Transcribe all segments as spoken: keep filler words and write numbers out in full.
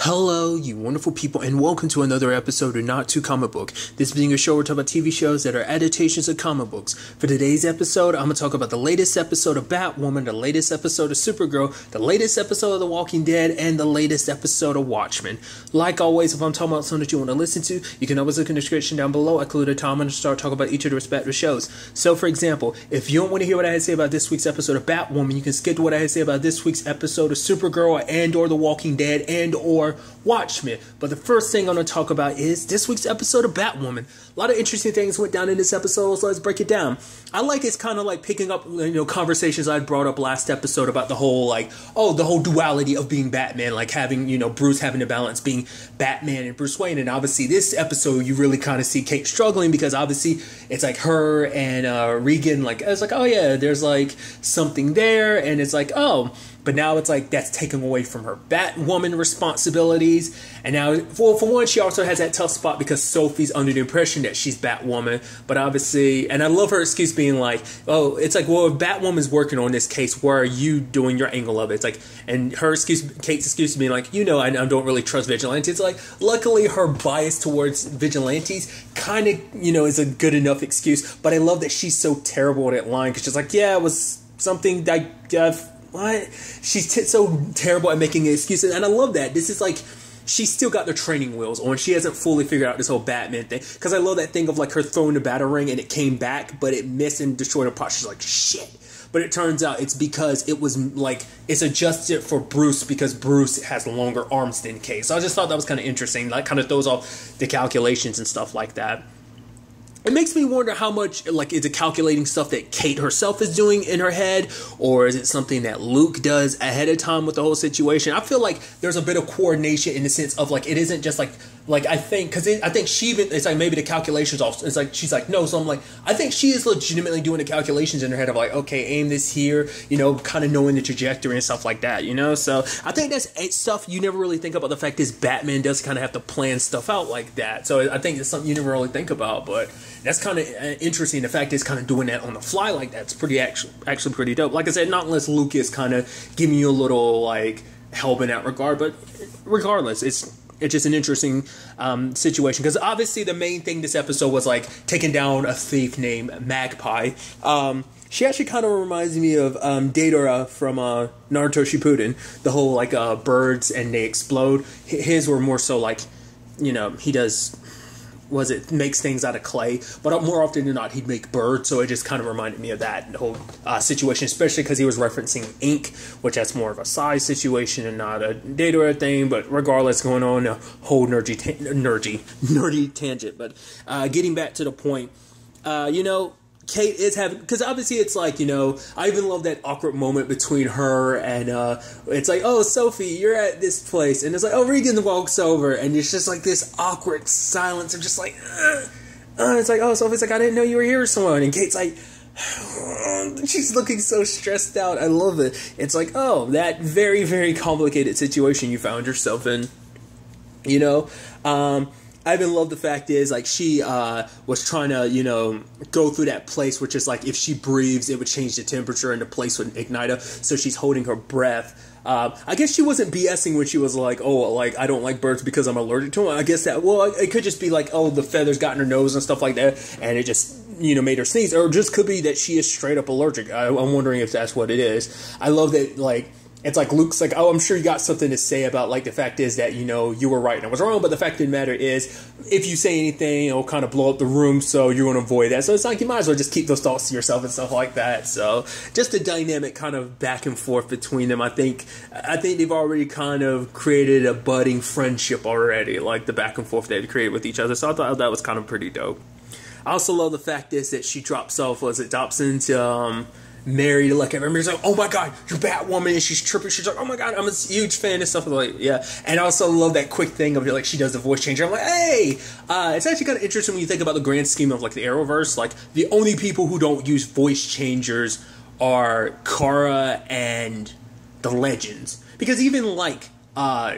Hello, you wonderful people, and welcome to another episode of Not Too Comic Book. This being a show where we talk about T V shows that are adaptations of comic books. For today's episode, I'm going to talk about the latest episode of Batwoman, the latest episode of Supergirl, the latest episode of The Walking Dead, and the latest episode of Watchmen. Like always, if I'm talking about something that you want to listen to, you can always look in the description down below. I include a time I'm going to start talking about each of the respective shows. So, for example, if you don't want to hear what I had to say about this week's episode of Batwoman, you can skip to what I had to say about this week's episode of Supergirl and or The Walking Dead and or Watchmen. But the first thing I'm going to talk about is this week's episode of Batwoman. A lot of interesting things went down in this episode, so let's break it down. I like it's kind of like picking up, you know, conversations I brought up last episode about the whole, like, oh, the whole duality of being Batman, like having, you know, Bruce having to balance being Batman and Bruce Wayne. And obviously this episode, you really kind of see Kate struggling because obviously it's like her and uh, Regan, like, it's like, oh yeah, there's like something there. And it's like, oh, but now it's like that's taken away from her Batwoman responsibilities. And now, well, for one, she also has that tough spot because Sophie's under the impression that she's Batwoman. But obviously, and I love her excuse being like, oh, it's like, well, if Batwoman's working on this case, where are you doing your angle of it? It's like, and her excuse, Kate's excuse being like, you know, I, I don't really trust vigilantes. It's like, luckily her bias towards vigilantes kind of, you know, is a good enough excuse. But I love that she's so terrible at that line because she's like, yeah, it was something that, uh, what? She's t- so terrible at making excuses, and I love that. This is like, she's still got the training wheels on. She hasn't fully figured out this whole Batman thing. Because I love that thing of like her throwing the Batarang and it came back, but it missed and destroyed her pot. She's like, shit. But it turns out it's because it was like, it's adjusted for Bruce because Bruce has longer arms than Kate. So I just thought that was kind of interesting. Like, kind of throws off the calculations and stuff like that. It makes me wonder how much, like, is it calculating stuff that Kate herself is doing in her head, or is it something that Luke does ahead of time with the whole situation? I feel like there's a bit of coordination in the sense of, like, it isn't just, like, like, I think, because I think she even, it's like maybe the calculations off, it's like, she's like, no, so I'm like, I think she is legitimately doing the calculations in her head of, like, okay, aim this here, you know, kind of knowing the trajectory and stuff like that, you know? So I think that's stuff you never really think about. The fact is Batman does kind of have to plan stuff out like that. So I think it's something you never really think about, but that's kind of interesting. The fact is kind of doing that on the fly like that. It's pretty actually, actually pretty dope. Like I said, not unless Luke is kind of giving you a little like help in that regard, but regardless, it's it's just an interesting um, situation because obviously the main thing this episode was like taking down a thief named Magpie. Um, she actually kind of reminds me of um, Deidara from uh, Naruto Shippuden. The whole like uh, birds and they explode. His were more so like, you know, he does. Was it makes things out of clay, but more often than not he'd make birds, so it just kind of reminded me of that whole uh, situation, especially because he was referencing ink, which that's more of a size situation and not a data thing. But regardless, going on a whole nerdy ta- nerdy nerdy tangent, but uh, getting back to the point, uh, you know, Kate is having, because obviously it's like, you know, I even love that awkward moment between her and, uh, it's like, oh, Sophie, you're at this place, and it's like, oh, Regan walks over, and it's just like this awkward silence, and just like, uh, uh, it's like, oh, Sophie's like, I didn't know you were here with someone, and Kate's like, she's looking so stressed out. I love it. It's like, oh, that very, very complicated situation you found yourself in, you know, um, I even love the fact is, like, she uh, was trying to, you know, go through that place, which is, like, if she breathes, it would change the temperature and the place would ignite her, so she's holding her breath. Uh, I guess she wasn't BSing when she was like, oh, like, I don't like birds because I'm allergic to them. I guess that, well, it could just be like, oh, the feathers got in her nose and stuff like that, and it just, you know, made her sneeze. Or it just could be that she is straight up allergic. I, I'm wondering if that's what it is. I love that, like, it's like Luke's like, oh, I'm sure you got something to say about, like, the fact is that, you know, you were right and I was wrong, but the fact of the matter is, if you say anything, it'll kind of blow up the room, so you're going to avoid that. So it's like, you might as well just keep those thoughts to yourself and stuff like that. So just a dynamic kind of back and forth between them. I think, I think they've already kind of created a budding friendship already, like the back and forth they've created with each other. So I thought that was kind of pretty dope. I also love the fact is that she drops off, was it Dobson to, um, Mary, like, everybody's like, oh my god, you're Batwoman, and she's tripping, she's like, oh my god, I'm a huge fan and stuff, like, yeah, and I also love that quick thing of, like, she does the voice changer, I'm like, hey, uh, it's actually kind of interesting when you think about the grand scheme of, like, the Arrowverse, like, the only people who don't use voice changers are Kara and the Legends, because even, like, uh,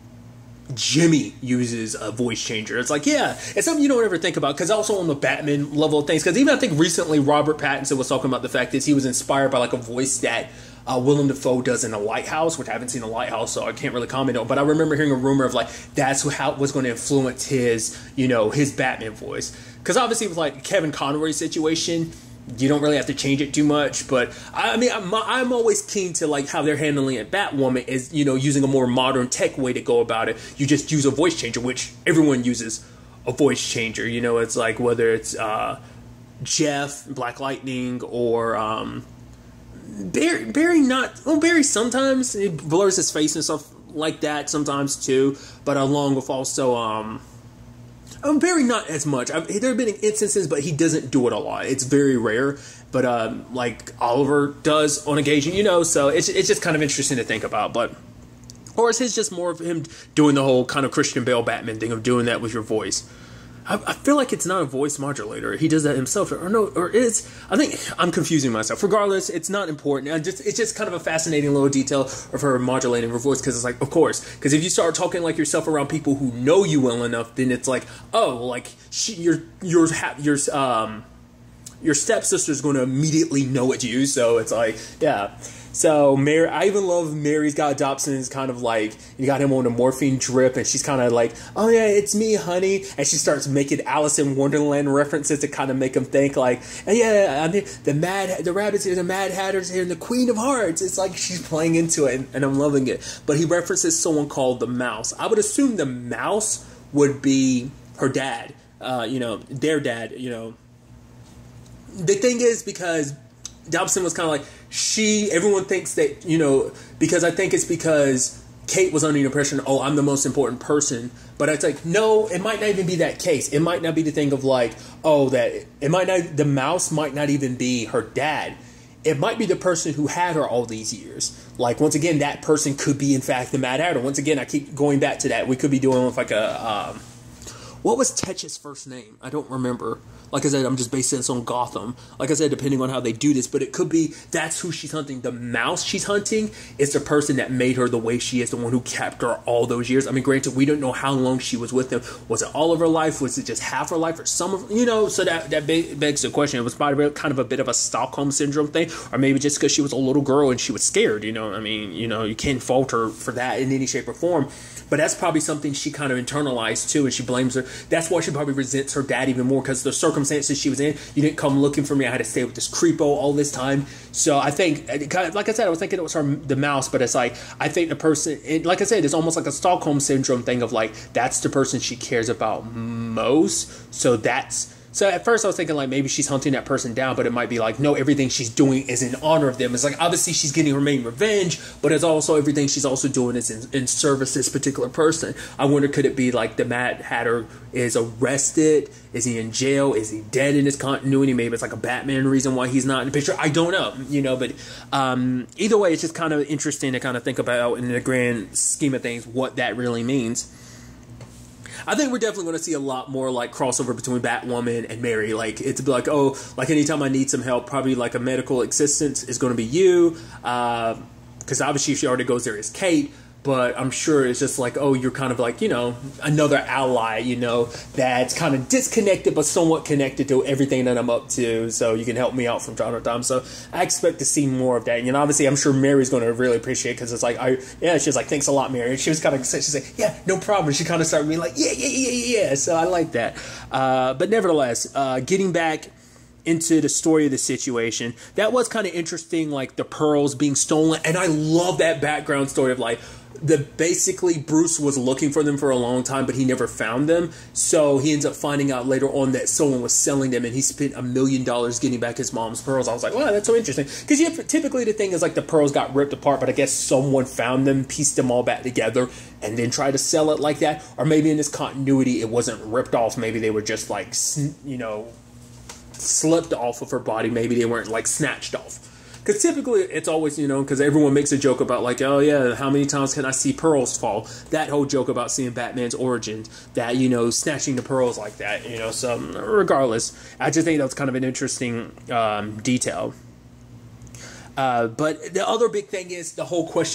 Jimmy uses a voice changer. It's like, yeah, it's something you don't ever think about, because also on the Batman level of things, because even I think recently Robert Pattinson was talking about the fact that he was inspired by like a voice that uh, Willem Dafoe does in The Lighthouse, which I haven't seen The Lighthouse, so I can't really comment on. But I remember hearing a rumor of like that's how was going to influence his, you know, his Batman voice. Because obviously with like Kevin Conroy's situation, you don't really have to change it too much. But I mean, I'm, I'm always keen to like how they're handling it. Batwoman is, you know, using a more modern tech way to go about it. You just use a voice changer, which everyone uses a voice changer. You know, it's like whether it's uh, Jeff, Black Lightning, or um, Barry, Barry not, well, Barry sometimes, he blurs his face and stuff like that sometimes too, but along with also, um, um Barry not as much. I've, there have been instances, but he doesn't do it a lot. It's very rare, but um, like Oliver does on occasion, you know, so it's, it's just kind of interesting to think about, but, or is his just more of him doing the whole kind of Christian Bale Batman thing of doing that with your voice? I, I feel like it's not a voice modulator. He does that himself, or no, or is I think I'm confusing myself. Regardless, it's not important. I just it's just kind of a fascinating little detail of her modulating her voice because it's like, of course, because if you start talking like yourself around people who know you well enough, then it's like, oh, like she, your your your um your stepsister's going to immediately know it's you. So it's like, yeah. So Mary, I even love Mary Scott Dobson's kind of like, you got him on a morphine drip and she's kind of like, oh yeah, it's me, honey. And she starts making Alice in Wonderland references to kind of make him think like, yeah, I mean, the mad, the rabbits here, the Mad Hatter's here, and the Queen of Hearts. It's like she's playing into it and, and I'm loving it. But he references someone called the Mouse. I would assume the Mouse would be her dad, uh, you know, their dad, you know. The thing is, because Dobson was kind of like, she, everyone thinks that, you know, because I think it's because Kate was under the impression, oh, I'm the most important person. But it's like, no, it might not even be that case. It might not be the thing of like, oh, that, it might not, the Mouse might not even be her dad. It might be the person who had her all these years. Like, once again, that person could be, in fact, the Mad Hatter. Once again, I keep going back to that. We could be doing with like a, um, what was Tetch's first name? I don't remember. Like I said, I'm just basing this on Gotham. Like I said, depending on how they do this. But it could be that's who she's hunting. The Mouse she's hunting is the person that made her the way she is, the one who kept her all those years. I mean, granted, we don't know how long she was with him. Was it all of her life? Was it just half her life? Or some of, you know, so that, that begs the question. It was probably kind of a bit of a Stockholm Syndrome thing. Or maybe just because she was a little girl and she was scared, you know. I mean, you know, you can't fault her for that in any shape or form. But that's probably something she kind of internalized too, and she blames her. That's why she probably resents her dad even more, because the circumstances she was in. You didn't come looking for me. I had to stay with this creepo all this time. So I think, like I said, I was thinking it was her, the Mouse, but it's like, I think the person, it, like I said, it's almost like a Stockholm Syndrome thing of like, that's the person she cares about most. So that's, so at first I was thinking like maybe she's hunting that person down, but it might be like, no, everything she's doing is in honor of them. It's like, obviously she's getting her main revenge, but it's also everything she's also doing is in, in service to this particular person. I wonder, could it be like the Mad Hatter is arrested? Is he in jail? Is he dead in his continuity? Maybe it's like a Batman reason why he's not in the picture. I don't know, you know, but um, either way, it's just kind of interesting to kind of think about in the grand scheme of things what that really means. I think we're definitely going to see a lot more like crossover between Batwoman and Mary. Like, it's like, oh, like anytime I need some help, probably like a medical assistant is going to be you. Because uh, obviously she already goes there as Kate. But I'm sure it's just like, oh, you're kind of like, you know, another ally, you know, that's kind of disconnected but somewhat connected to everything that I'm up to. So you can help me out from time to time. So I expect to see more of that. And, you know, obviously I'm sure Mary's going to really appreciate it, because it's like, I, yeah, she's like, thanks a lot, Mary. And she was kind of, she's like, yeah, no problem. She kind of started being like, yeah, yeah, yeah, yeah, yeah. So I like that. Uh, but nevertheless, uh, getting back into the story of the situation, that was kind of interesting, like the pearls being stolen. And I love that background story of like, the basically Bruce was looking for them for a long time, but he never found them. So he ends up finding out later on that someone was selling them, and he spent a million dollars getting back his mom's pearls. I was like, wow, that's so interesting. Because you have, typically the thing is like the pearls got ripped apart, but I guess someone found them, pieced them all back together, and then tried to sell it like that. Or maybe in this continuity, it wasn't ripped off. Maybe they were just like, you know, slipped off of her body. Maybe they weren't like snatched off. Because typically it's always, you know, because everyone makes a joke about like, oh yeah, how many times can I see pearls fall? That whole joke about seeing Batman's origins, that, you know, snatching the pearls like that, you know. So regardless, I just think that was kind of an interesting um, detail. Uh, but the other big thing is the whole question of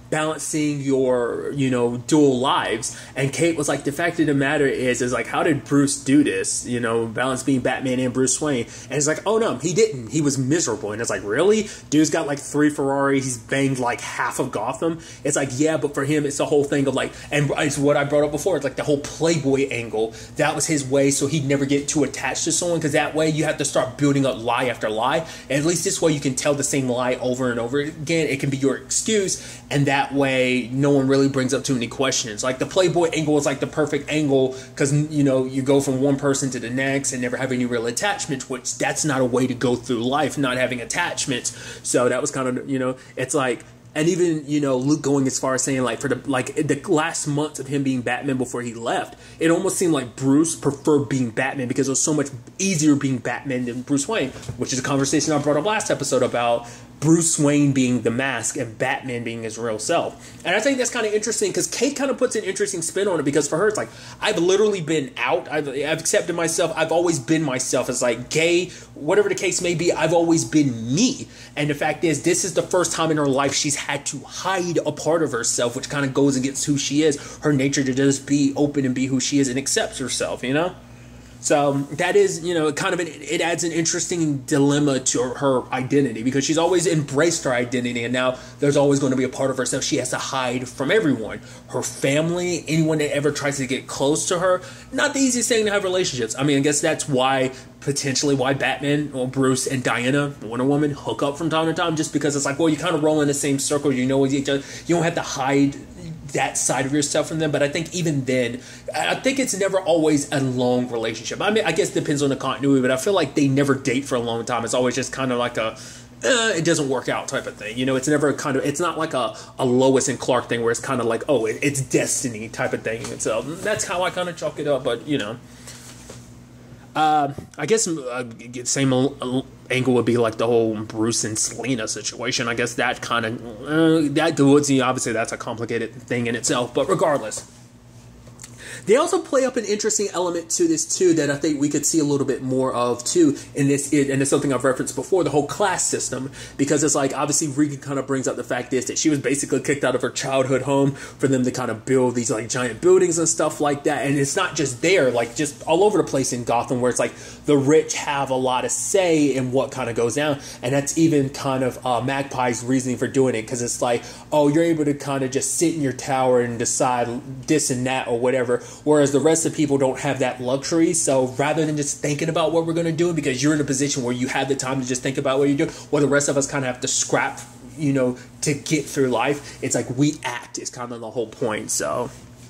balancing your, you know, dual lives. And Kate was like, the fact of the matter is, is like, how did Bruce do this? You know, balance being Batman and Bruce Wayne. And it's like, oh no, he didn't. He was miserable. And it's like, really? Dude's got like three Ferraris. He's banged like half of Gotham. It's like, yeah, but for him, it's the whole thing of like, and it's what I brought up before. It's like the whole Playboy angle. That was his way, so he'd never get too attached to someone, because that way you have to start building up lie after lie. And at least this way you can tell the same lie over and over again. It can be your excuse, and that way no one really brings up too many questions. Like the Playboy angle is like the perfect angle, because, you know, you go from one person to the next and never have any real attachments, which that's not a way to go through life, not having attachments. So that was kind of, you know, it's like, and even, you know, Luke going as far as saying, like, for the, like, the last months of him being Batman before he left, it almost seemed like Bruce preferred being Batman because it was so much easier being Batman than Bruce Wayne, which is a conversation I brought up last episode about Bruce Wayne being the mask and Batman being his real self. And I think that's kind of interesting, because Kate kind of puts an interesting spin on it, because for her, it's like, I've literally been out. I've, I've accepted myself. I've always been myself. It's like gay, whatever the case may be, I've always been me. And the fact is, this is the first time in her life she's had to hide a part of herself, which kind of goes against who she is, her nature to just be open and be who she is and accepts herself, you know? So that is, you know, kind of an, it adds an interesting dilemma to her, her identity, because she's always embraced her identity, and now there's always going to be a part of herself she has to hide from everyone. Her family, anyone that ever tries to get close to her. Not the easiest thing to have relationships. I mean, I guess that's why, potentially why Batman or Bruce and Diana, Wonder Woman, hook up from time to time, just because it's like, well, you kind of roll in the same circle, you know, you don't have to hide that side of yourself from them. But I think even then, I think it's never always a long relationship. I mean, I guess it depends on the continuity, but I feel like they never date for a long time. It's always just kind of like a, uh, it doesn't work out type of thing. You know, it's never kind of, it's not like a, a Lois and Clark thing where it's kind of like, oh, it, it's destiny type of thing. And so that's how I kind of chalk it up. But, you know, uh, I guess uh, same uh, angle would be like the whole Bruce and Selena situation. I guess that kind of, uh, that dude, obviously that's a complicated thing in itself, but regardless. They also play up an interesting element to this, too, that I think we could see a little bit more of, too, in this, and it's something I've referenced before, the whole class system, because it's like, obviously, Regan kind of brings up the fact is that she was basically kicked out of her childhood home for them to kind of build these, like, giant buildings and stuff like that, and it's not just there, like, just all over the place in Gotham, where it's like, the rich have a lot of say in what kind of goes down, and that's even kind of uh, Magpie's reasoning for doing it, because it's like, oh, you're able to kind of just sit in your tower and decide this and that or whatever, whereas the rest of people don't have that luxury. So rather than just thinking about what we're going to do, because you're in a position where you have the time to just think about what you're doing, well, the rest of us kind of have to scrap, you know, to get through life. It's like we act is kind of the whole point. So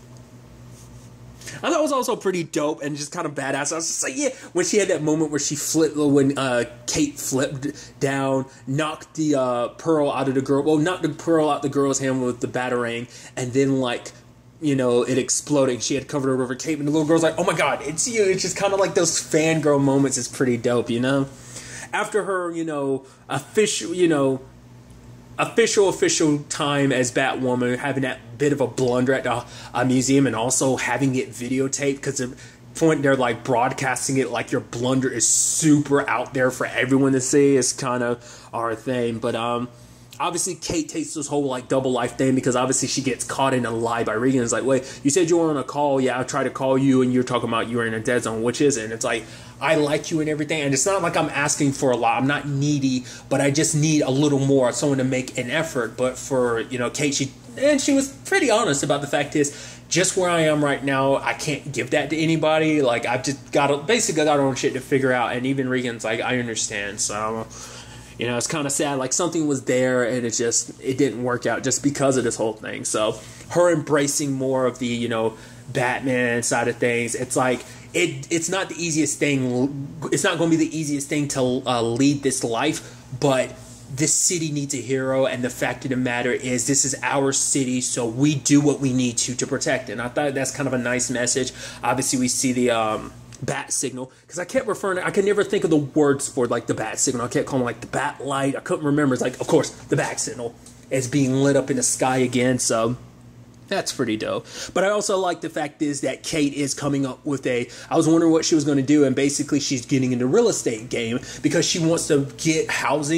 I thought it was also pretty dope and just kind of badass. I was just like, yeah, when she had that moment where she flipped, when uh, Kate flipped down, knocked the uh, pearl out of the girl, well, knocked the pearl out the girl's hand with the batarang, and then like, you know, it exploding. She had covered it over Kate, and the little girl's like, oh my god, it's you. It's just kind of like those fangirl moments is pretty dope, you know? After her, you know, official, you know, official, official time as Batwoman, having that bit of a blunder at the uh, museum, and also having it videotaped, because the point they're like broadcasting it like your blunder is super out there for everyone to see is kind of our thing. But, um, obviously, Kate takes this whole, like, double life thing, because obviously she gets caught in a lie by Regan. It's like, wait, you said you were on a call. Yeah, I tried to call you, and you're talking about you were in a dead zone, which is it? And it's like, I like you and everything, and it's not like I'm asking for a lot. I'm not needy, but I just need a little more, someone to make an effort. But for, you know, Kate, she, and she was pretty honest about the fact is, just where I am right now, I can't give that to anybody. Like, I've just got to, basically got our own shit to figure out, and even Regan's like, I understand, so... You know, it's kind of sad. Like, something was there, and it just, it didn't work out just because of this whole thing. So, her embracing more of the, you know, Batman side of things, it's like, it it's not the easiest thing, it's not going to be the easiest thing to uh, lead this life, but this city needs a hero, and the fact of the matter is, this is our city, so we do what we need to to protect it. And I thought that's kind of a nice message. Obviously, we see the... um bat signal, because I kept referring to, I could never think of the words for like the bat signal. I kept calling it like the bat light. I couldn't remember. It's like, of course, the bat signal is being lit up in the sky again. So that's pretty dope. But I also like the fact is that Kate is coming up with a, I was wondering what she was going to do, and basically she's getting into real estate game because she wants to get housing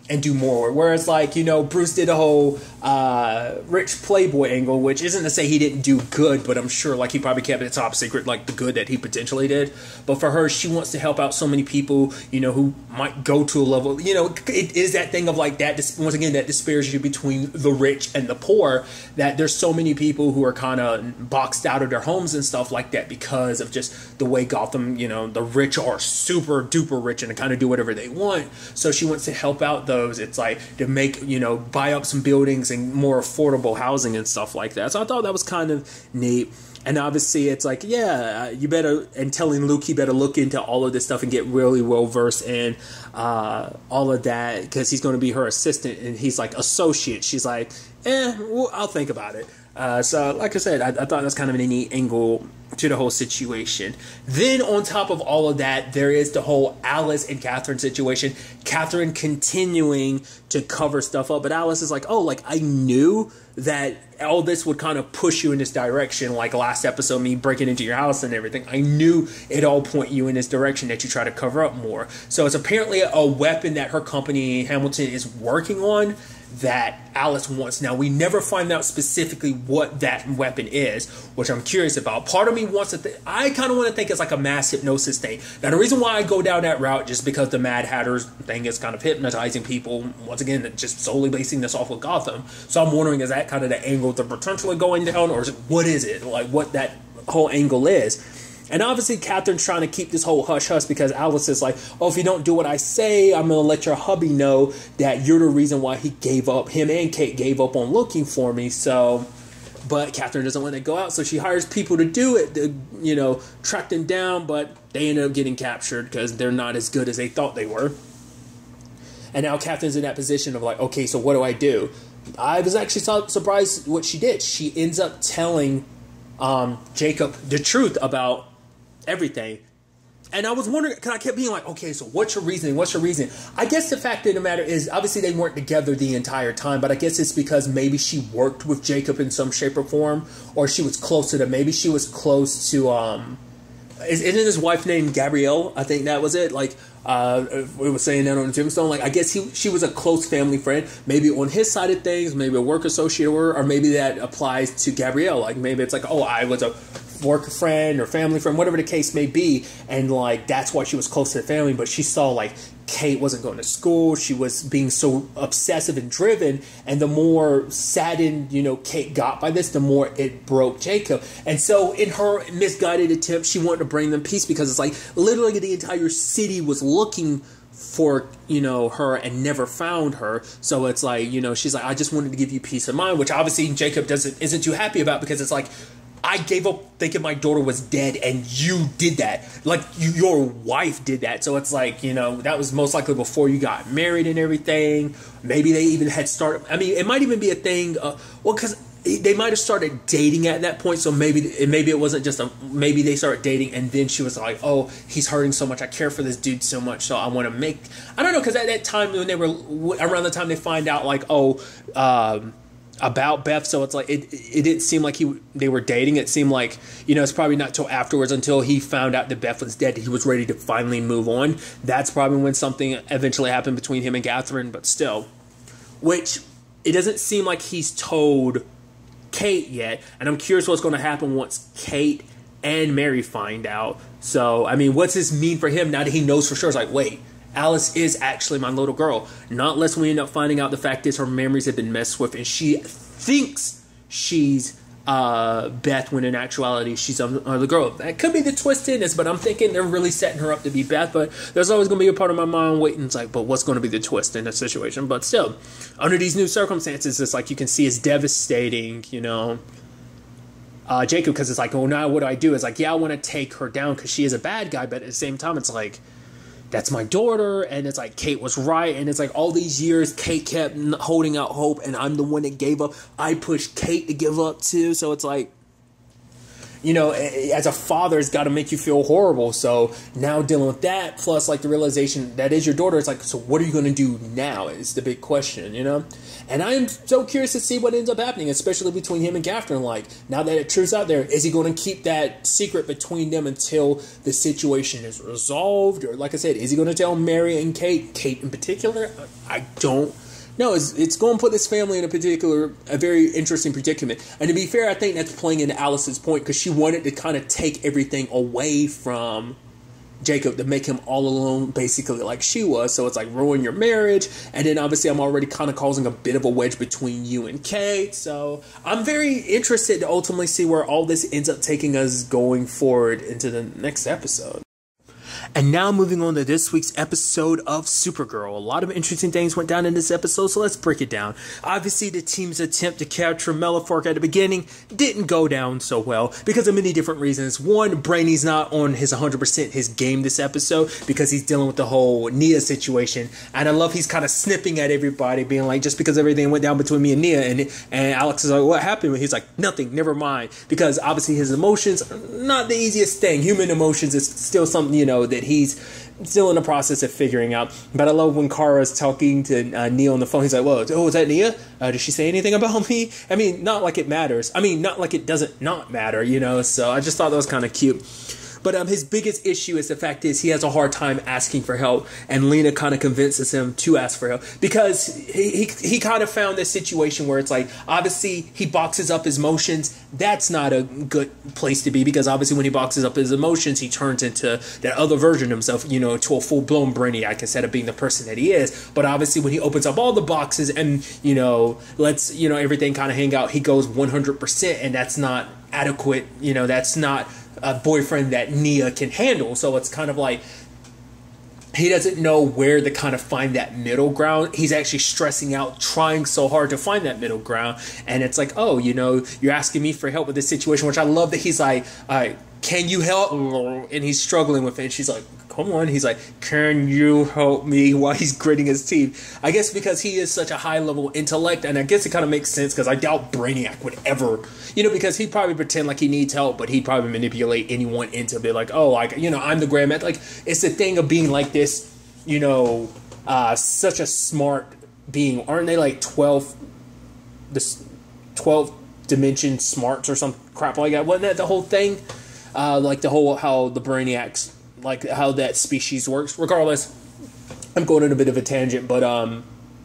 and do more. Whereas, like, you know, Bruce did a whole uh, rich playboy angle, which isn't to say he didn't do good, but I'm sure, like, he probably kept it top secret, like, the good that he potentially did. But for her, she wants to help out so many people, you know, who might go to a level, you know, it is that thing of, like, that, once again, that disparity between the rich and the poor, that there's so many people who are kind of boxed out of their homes and stuff like that because of just the way Gotham, you know, the rich are super duper rich and kind of do whatever they want. So she wants to help out those. It's like to make, you know, buy up some buildings and more affordable housing and stuff like that. So I thought that was kind of neat. And obviously it's like, yeah, you better, and telling Luke he better look into all of this stuff and get really well versed in uh, all of that because he's going to be her assistant. And he's like, associate. She's like, eh, well, I'll think about it. Uh, so, like I said, I, I thought that's kind of a neat angle to the whole situation. Then, on top of all of that, there is the whole Alice and Catherine situation. Catherine continuing to cover stuff up, but Alice is like, oh, like, I knew that all this would kind of push you in this direction, like last episode, me breaking into your house and everything. I knew it all point you in this direction that you try to cover up more. So, it's apparently a weapon that her company, Hamilton, is working on that Alice wants. Now, we never find out specifically what that weapon is, which I'm curious about. Part of me wants to think, I kind of want to think it's like a mass hypnosis thing. Now, the reason why I go down that route just because the Mad Hatter's thing is kind of hypnotizing people, once again, just solely basing this off of Gotham. So I'm wondering, is that kind of the angle they're potentially going down, or is it, what is it? Like, what that whole angle is. And obviously, Catherine's trying to keep this whole hush-hush because Alice is like, oh, if you don't do what I say, I'm going to let your hubby know that you're the reason why he gave up, him and Kate gave up on looking for me. So, but Catherine doesn't want to go out, so she hires people to do it, to, you know, track them down, but they end up getting captured because they're not as good as they thought they were. And now Catherine's in that position of like, okay, so what do I do? I was actually so surprised what she did. She ends up telling um, Jacob the truth about everything. And I was wondering, because I kept being like, okay, so what's your reasoning? What's your reasoning? I guess the fact of the matter is, obviously they weren't together the entire time, but I guess it's because maybe she worked with Jacob in some shape or form, or she was close to them. Maybe she was close to, um, isn't his wife named Gabrielle? I think that was it. Like, uh, we were saying that on Gemstone. Like, I guess he, she was a close family friend. Maybe on his side of things, maybe a work associate, or, or maybe that applies to Gabrielle. Like, maybe it's like, oh, I was a work friend or family friend, whatever the case may be, and like that's why she was close to the family. But she saw like Kate wasn't going to school, she was being so obsessive and driven, and the more saddened, you know, Kate got by this, the more it broke Jacob. And so in her misguided attempt, she wanted to bring them peace because it's like literally the entire city was looking for, you know, her and never found her. So it's like, you know, she's like, I just wanted to give you peace of mind, which obviously Jacob doesn't isn't too happy about, because it's like, I gave up thinking my daughter was dead, and you did that. Like, you, your wife did that. So it's like, you know, that was most likely before you got married and everything. Maybe they even had started. I mean, it might even be a thing. Uh, well, because they might have started dating at that point. So maybe, maybe it wasn't just a. Maybe they started dating, and then she was like, "Oh, he's hurting so much. I care for this dude so much, so I want to make." I don't know, because at that time when they were around the time they find out, like, oh. Um, about Beth, so it's like it it didn't seem like he they were dating. It seemed like, you know, it's probably not till afterwards, until he found out that Beth was dead, that he was ready to finally move on. That's probably when something eventually happened between him and Catherine, but still, which it doesn't seem like he's told Kate yet, and I'm curious what's going to happen once Kate and Mary find out. So I mean, what's this mean for him now that he knows for sure? It's like, wait, Alice is actually my little girl. Not unless we end up finding out the fact is her memories have been messed with, and she thinks she's uh, Beth, when in actuality she's another girl. That could be the twist in this, but I'm thinking they're really setting her up to be Beth. But there's always going to be a part of my mind waiting. It's like, but what's going to be the twist in this situation? But still, under these new circumstances, it's like you can see it's devastating, you know. Uh, Jacob, because it's like, oh, now what do I do? It's like, yeah, I want to take her down because she is a bad guy, but at the same time, it's like, that's my daughter, and it's like Kate was right, and it's like all these years Kate kept holding out hope, and I'm the one that gave up. I pushed Kate to give up too, so it's like you know, as a father, it's got to make you feel horrible. So now dealing with that, plus like the realization that is your daughter, it's like, so what are you going to do now is the big question, you know? And I am so curious to see what ends up happening, especially between him and Catherine. Like, now that it truth's out there, is he going to keep that secret between them until the situation is resolved? Or like I said, is he going to tell Mary and Kate, Kate in particular? I don't No, it's, it's going to put this family in a particular, a very interesting predicament. And to be fair, I think that's playing into Alice's point, because she wanted to kind of take everything away from Jacob to make him all alone, basically, like she was. So it's like, ruin your marriage. And then obviously I'm already kind of causing a bit of a wedge between you and Kate. So I'm very interested to ultimately see where all this ends up taking us going forward into the next episode. And now moving on to this week's episode of Supergirl. A lot of interesting things went down in this episode, so let's break it down. Obviously, the team's attempt to capture Malefic at the beginning didn't go down so well because of many different reasons. One, Brainy's not on his one hundred percent his game this episode because he's dealing with the whole Nia situation. And I love he's kind of snipping at everybody, being like, just because everything went down between me and Nia. And, and Alex is like, what happened? And he's like, nothing, never mind. Because obviously his emotions are not the easiest thing. Human emotions is still something, you know, that he's still in the process of figuring out. But I love when Kara's talking to uh, Nia on the phone. He's like, whoa, oh, is that Nia? Uh, did she say anything about me? I mean, not like it matters. I mean, not like it doesn't not matter, you know? So I just thought that was kind of cute. But um, his biggest issue is the fact is he has a hard time asking for help, and Lena kind of convinces him to ask for help because he he, he kind of found this situation where it's like, obviously he boxes up his emotions. That's not a good place to be, because obviously when he boxes up his emotions, he turns into that other version of himself, you know, to a full-blown Brainiac instead of being the person that he is. But obviously when he opens up all the boxes and, you know, lets, you know, everything kind of hang out, he goes one hundred percent, and that's not adequate. You know, that's not a boyfriend that Nia can handle. So it's kind of like he doesn't know where to kind of find that middle ground. He's actually stressing out, trying so hard to find that middle ground. And it's like, oh, you know, you're asking me for help with this situation, which I love that he's like, all right, can you help? And he's struggling with it. And she's like, come on. He's like, can you help me? While he's gritting his teeth. I guess because he is such a high level intellect. And I guess it kind of makes sense, because I doubt Brainiac would ever, you know, because he'd probably pretend like he needs help, but he'd probably manipulate anyone into be like, oh, like, you know, I'm the grandmaster. Like, it's the thing of being like this, you know, uh, such a smart being. Aren't they like twelve, this twelve dimension smarts or some crap like that? Wasn't that the whole thing? Uh, like the whole, how the Brainiacs, like how that species works. Regardless, I'm going on a bit of a tangent, but um,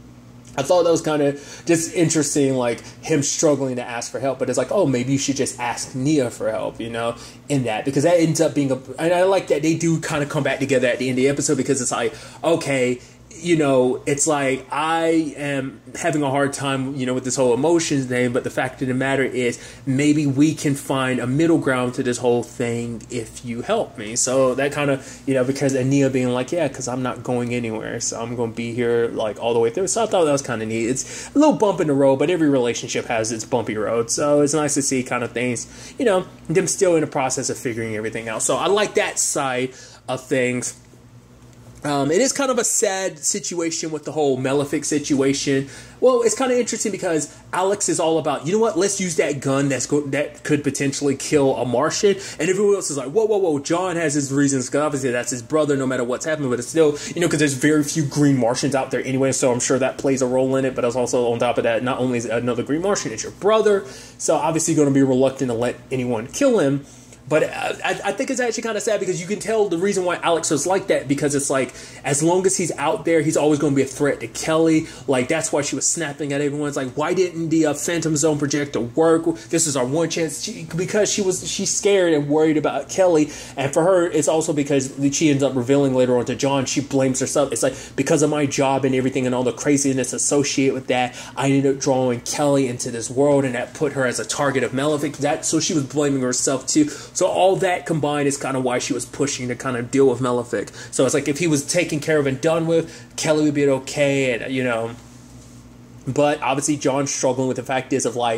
I thought that was kind of just interesting, like him struggling to ask for help. But it's like, oh, maybe you should just ask Nia for help, you know, in that, because that ends up being a. And I like that they do kind of come back together at the end of the episode, because it's like, okay, you know, it's like I am having a hard time, you know, with this whole emotions thing, but the fact of the matter is maybe we can find a middle ground to this whole thing if you help me. So that kind of, you know, because Ania being like, yeah, because I'm not going anywhere, so I'm going to be here like all the way through. So I thought that was kind of neat. It's a little bump in the road, but every relationship has its bumpy road. So it's nice to see kind of things, you know, them still in the process of figuring everything out. So I like that side of things. Um, it is kind of a sad situation with the whole Malefic situation. Well, it's kind of interesting because Alex is all about, you know what, let's use that gun that's go- that could potentially kill a Martian. And everyone else is like, whoa, whoa, whoa, John has his reasons, because obviously that's his brother no matter what's happening. But it's still, you know, because there's very few green Martians out there anyway, so I'm sure that plays a role in it. But it's also, on top of that, not only is another green Martian, it's your brother. So obviously you're going to be reluctant to let anyone kill him. But I, I think it's actually kind of sad, because you can tell the reason why Alex was like that, because it's like, as long as he's out there, he's always going to be a threat to Kelly. Like, that's why she was snapping at everyone. It's like, why didn't the uh, Phantom Zone projector work? This is our one chance. She, because she was she's scared and worried about Kelly. And for her, it's also because she ends up revealing later on to John, she blames herself. It's like, because of my job and everything and all the craziness associated with that, I ended up drawing Kelly into this world, and that put her as a target of Malefic. That, so she was blaming herself too. So all that combined is kind of why she was pushing to kind of deal with Malefic. So it's like, if he was taken care of and done with, Kelly would be okay, and, you know. But obviously John's struggling with the fact is of like,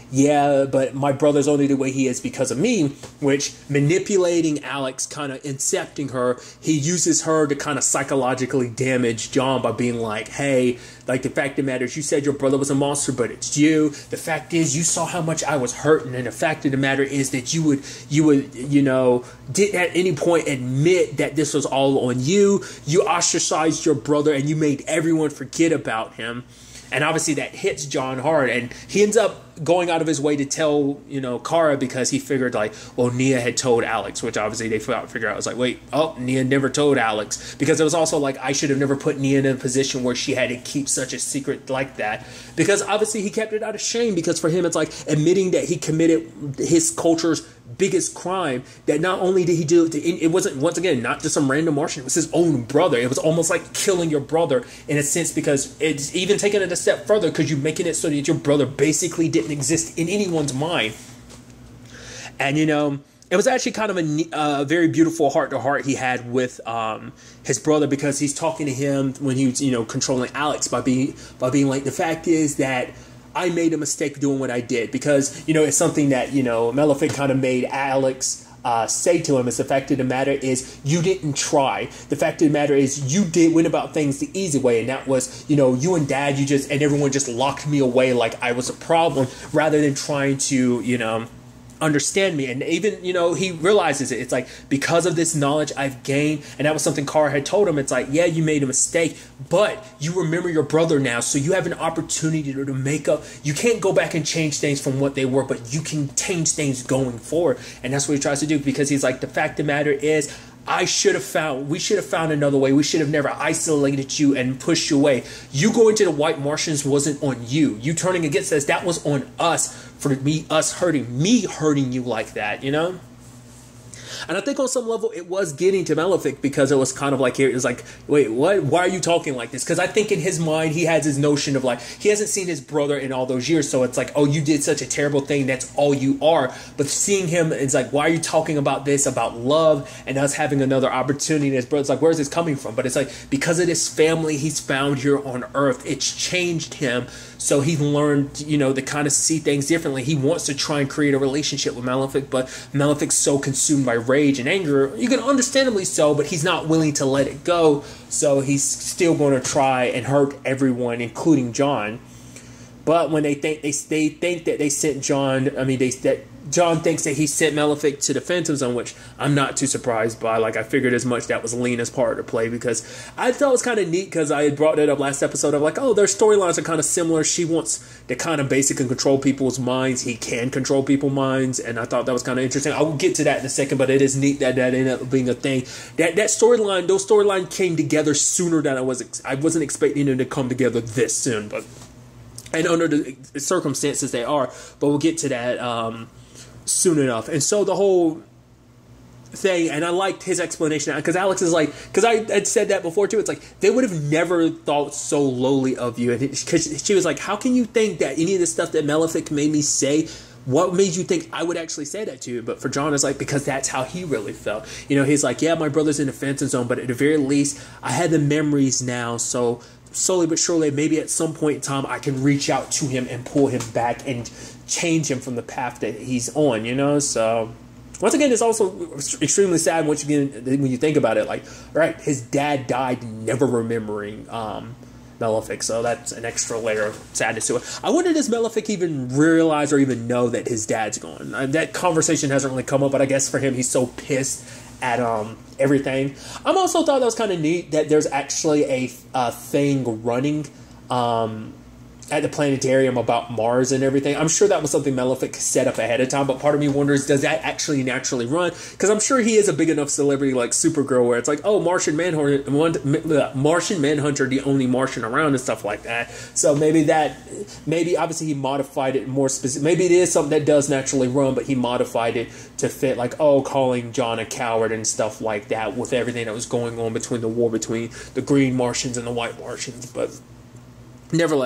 yeah, but my brother's only the way he is because of me, which manipulating Alex, kind of incepting her, he uses her to kind of psychologically damage John by being like, hey, like, the fact of the matter is you said your brother was a monster, but it's you. The fact is you saw how much I was hurting, and the fact of the matter is that you would, you would, you know, didn't at any point admit that this was all on you. You ostracized your brother, and you made everyone forget about him. And obviously that hits John hard, and he ends up going out of his way to tell, you know, Kara, because he figured, like, well, Nia had told Alex, which obviously they figure out. It was like, wait, oh, Nia never told Alex, because it was also like, I should have never put Nia in a position where she had to keep such a secret like that, because obviously he kept it out of shame, because for him it's like admitting that he committed his culture's biggest crime, that not only did he do it to, it wasn't, once again, not just some random Martian, it was his own brother. It was almost like killing your brother in a sense, because it's even taking it a step further, because you're making it so that your brother basically didn't exist in anyone's mind. And, you know, it was actually kind of a uh, very beautiful heart-to-heart he had with um, his brother, because he's talking to him when he was, you know, controlling Alex by being, by being like, the fact is that I made a mistake doing what I did, because, you know, it's something that, you know, Malefic kind of made Alex uh, say to him. Is the fact of the matter is you didn't try. The fact of the matter is you did went about things the easy way, and that was, you know, you and Dad, you just, and everyone just locked me away like I was a problem, rather than trying to, you know, understand me. And even, you know, he realizes it. It's like, because of this knowledge I've gained, and that was something Kara had told him, it's like, yeah, you made a mistake, but you remember your brother now, so you have an opportunity to, to make up. You can't go back and change things from what they were, but you can change things going forward. And that's what he tries to do, because he's like, the fact of the matter is, I should have found, we should have found another way. We should have never isolated you and pushed you away. You going to the White Martians wasn't on you. You turning against us, that was on us, for me, us hurting, me hurting you like that, you know? And I think on some level it was getting to Malefic, because it was kind of like, it was like, wait, what? Why are you talking like this? Because I think in his mind he has his notion of like, he hasn't seen his brother in all those years, so it's like, oh, you did such a terrible thing, that's all you are. But seeing him, it's like, why are you talking about this, about love and us having another opportunity? And his brother's like, where's this coming from? But it's like, because of this family he's found here on Earth, it's changed him. So he learned, you know, to kind of see things differently. He wants to try and create a relationship with Malefic, but Malefic's so consumed by rage and anger, you can understandably so, but he's not willing to let it go. So he's still going to try and hurt everyone, including John. But when they think they they think that they sent John, I mean, they that John thinks that he sent Malefic to the Phantom Zone, which I'm not too surprised by. Like, I figured as much. That was Lena's part of the play, because I thought it was kind of neat, because I had brought it up last episode of like, oh, their storylines are kind of similar. She wants to kind of basically control people's minds. He can control people's minds, and I thought that was kind of interesting. I will get to that in a second, but it is neat that that ended up being a thing. That that storyline, those storylines came together sooner than I was. I wasn't expecting them to come together this soon, but and under the circumstances they are. But we'll get to that um, soon enough. And so the whole thing, and I liked his explanation, because Alex is like, because I had said that before too, it's like, they would have never thought so lowly of you. And because she was like, how can you think that any of the stuff that Malefic made me say, what made you think I would actually say that to you? But for John, it's like, because that's how he really felt. You know, he's like, yeah, my brother's in the Phantom Zone, but at the very least, I had the memories now, so slowly but surely, maybe at some point in time, I can reach out to him and pull him back and change him from the path that he's on, you know? So, once again, it's also extremely sad once again when you think about it. Like, right, his dad died never remembering um, Malefic, so that's an extra layer of sadness to it. I wonder, does Malefic even realize or even know that his dad's gone? Uh, that conversation hasn't really come up, but I guess for him, he's so pissed at um everything. I'm also thought that was kind of neat that there's actually a, a thing running um at the planetarium about Mars and everything. I'm sure that was something Malefic set up ahead of time, but part of me wonders, does that actually naturally run? Because I'm sure he is a big enough celebrity like Supergirl, where it's like, oh, Martian Manhunter, Martian Manhunter, the only Martian around and stuff like that. So maybe that, maybe obviously he modified it more specific. Maybe it is something that does naturally run, but he modified it to fit like, oh, calling John a coward and stuff like that with everything that was going on between the war between the Green Martians and the White Martians. But nevertheless,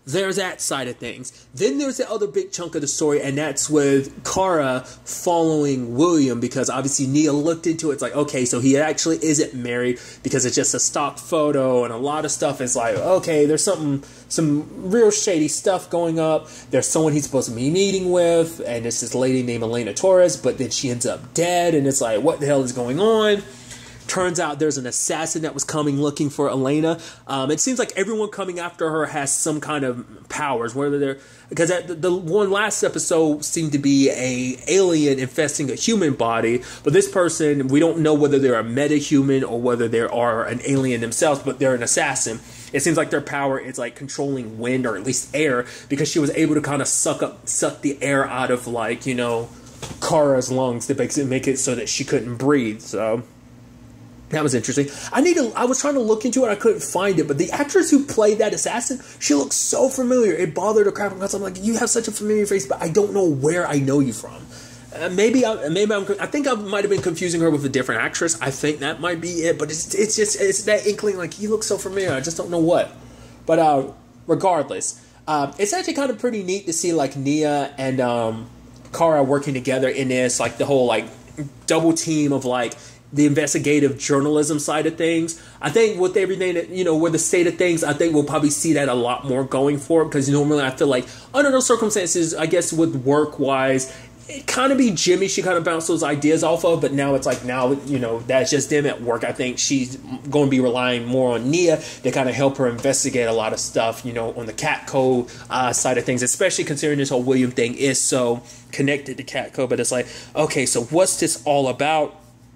there's that side of things. Then there's the other big chunk of the story, and that's with Kara following William, because obviously Nia looked into it. It's like, okay, so he actually isn't married, because it's just a stock photo, and a lot of stuff is like, okay, there's something, some real shady stuff going up. There's someone he's supposed to be meeting with, and it's this lady named Elena Torres, but then she ends up dead, and it's like, what the hell is going on? Turns out there's an assassin that was coming looking for Elena. Um, it seems like everyone coming after her has some kind of powers, whether they're, because the, the one last episode seemed to be a alien infesting a human body, but this person, we don't know whether they're a meta-human or whether they are an alien themselves, but they're an assassin. It seems like their power is like controlling wind, or at least air, because she was able to kind of suck up, suck the air out of, like, you know, Kara's lungs to make it, make it so that she couldn't breathe. So that was interesting. I need to. I was trying to look into it. I couldn't find it. But the actress who played that assassin, she looks so familiar. It bothered her crap because I'm like, you have such a familiar face, but I don't know where I know you from. Uh, maybe I, maybe I'm. I think I might have been confusing her with a different actress. I think that might be it. But it's it's just it's that inkling, like, you look so familiar. I just don't know what. But uh, regardless, um, it's actually kind of pretty neat to see, like, Nia and um, Kara working together in this, like, the whole, like, double team of, like, the investigative journalism side of things. I think with everything that, you know, with the state of things, I think we'll probably see that a lot more going forward, because normally I feel like under those circumstances, I guess with work-wise, it kind of be Jimmy she kind of bounced those ideas off of, but now it's like, now, you know, that's just them at work. I think she's going to be relying more on Nia to kind of help her investigate a lot of stuff, you know, on the Catco uh, side of things, especially considering this whole William thing is so connected to Catco. But it's like, okay, so what's this all about?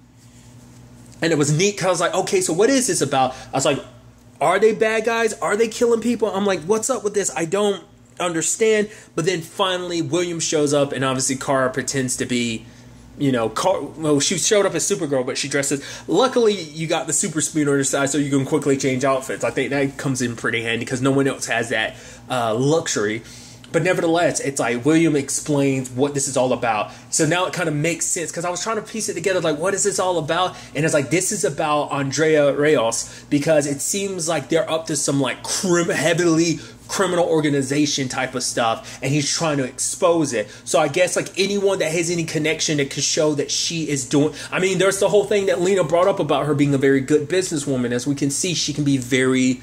And it was neat because I was like, okay, so what is this about? I was like, are they bad guys? Are they killing people? I'm like, what's up with this? I don't understand. But then finally, William shows up, and obviously Kara pretends to be, you know, Car- well, she showed up as Supergirl, but she dresses. Luckily, you got the super speed on your side, so you can quickly change outfits. I think that comes in pretty handy because no one else has that uh, luxury. But nevertheless, it's like William explains what this is all about. So now it kind of makes sense, because I was trying to piece it together, like, what is this all about? And it's like, this is about Andrea Rios, because it seems like they're up to some, like, crim- heavily criminal organization type of stuff, and he's trying to expose it. So I guess, like, anyone that has any connection that could show that she is doing, I mean, there's the whole thing that Lena brought up about her being a very good businesswoman. As we can see, she can be very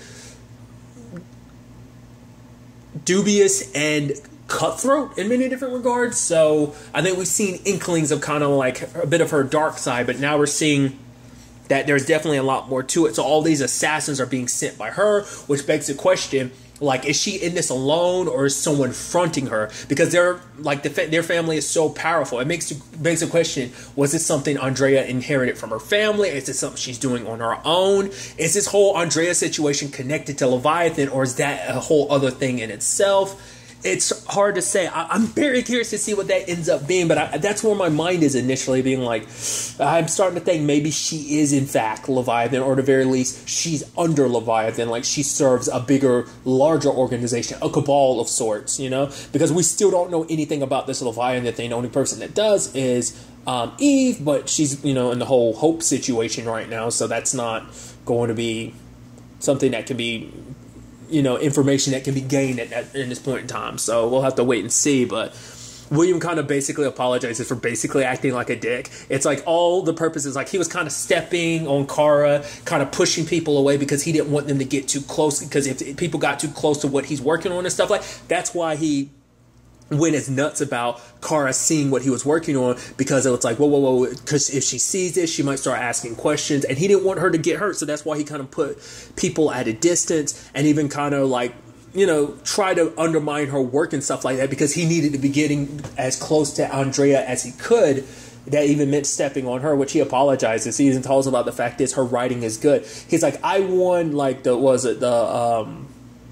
dubious and cutthroat in many different regards. So I think we've seen inklings of kind of like a bit of her dark side, but now we're seeing that there's definitely a lot more to it. So all these assassins are being sent by her, which begs the question, like, is she in this alone, or is someone fronting her? Because they're like the fa- their family is so powerful. It makes begs the question: was this something Andrea inherited from her family? Is this something she's doing on her own? Is this whole Andrea situation connected to Leviathan, or is that a whole other thing in itself? It's hard to say. I, I'm very curious to see what that ends up being, but I, that's where my mind is initially, being like, I'm starting to think maybe she is in fact Leviathan, or at the very least, she's under Leviathan, like she serves a bigger, larger organization, a cabal of sorts, you know? Because we still don't know anything about this Leviathan thing. The only person that does is um, Eve, but she's, you know, in the whole Hope situation right now, so that's not going to be something that can be, you know, information that can be gained at, at in this point in time. So we'll have to wait and see. But William kind of basically apologizes for basically acting like a dick. It's like all the purposes, like he was kind of stepping on Kara, kind of pushing people away because he didn't want them to get too close. Because if people got too close to what he's working on and stuff, like that's why he went as nuts about Kara seeing what he was working on, because it was like, whoa, whoa, whoa, because if she sees this, she might start asking questions, and he didn't want her to get hurt, so that's why he kind of put people at a distance, and even kind of like, you know, try to undermine her work and stuff like that, because he needed to be getting as close to Andrea as he could. That even meant stepping on her, which he apologizes. He even tells about the fact is her writing is good. He's like, I won, like, the, was it the, um,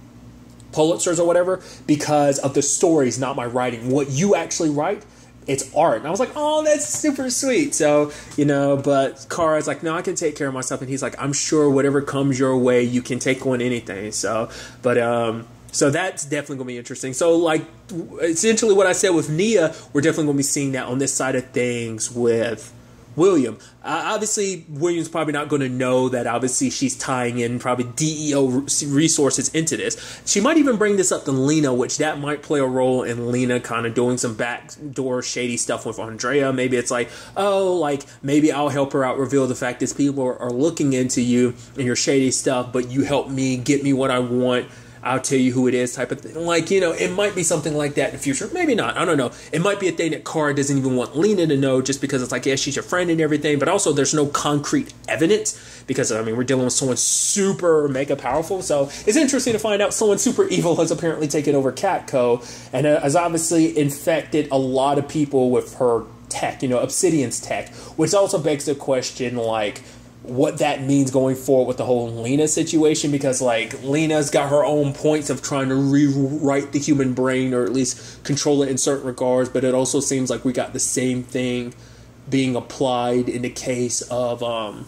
Pulitzers or whatever because of the stories, not my writing. What you actually write, it's art. And I was like, oh, that's super sweet. So, you know, but Kara's like, no, I can take care of myself. And he's like, I'm sure whatever comes your way, you can take on anything. So, but, um, so that's definitely going to be interesting. So, like, essentially what I said with Nia, we're definitely going to be seeing that on this side of things with William. Uh, obviously, William's probably not going to know that obviously she's tying in probably D E O resources into this. She might even bring this up to Lena, which that might play a role in Lena kind of doing some backdoor shady stuff with Andrea. Maybe it's like, oh, like maybe I'll help her out, reveal the fact that people are, are looking into you and your shady stuff, but you help me get me what I want. I'll tell you who it is type of thing. Like, you know, it might be something like that in the future. Maybe not. I don't know. It might be a thing that Kara doesn't even want Lena to know just because it's like, yeah, she's your friend and everything. But also there's no concrete evidence because, I mean, we're dealing with someone super mega powerful. So it's interesting to find out someone super evil has apparently taken over Catco and has obviously infected a lot of people with her tech, you know, Obsidian's tech, which also begs the question, like, what that means going forward with the whole Lena situation, because like Lena's got her own points of trying to rewrite the human brain or at least control it in certain regards, but it also seems like we got the same thing being applied in the case of um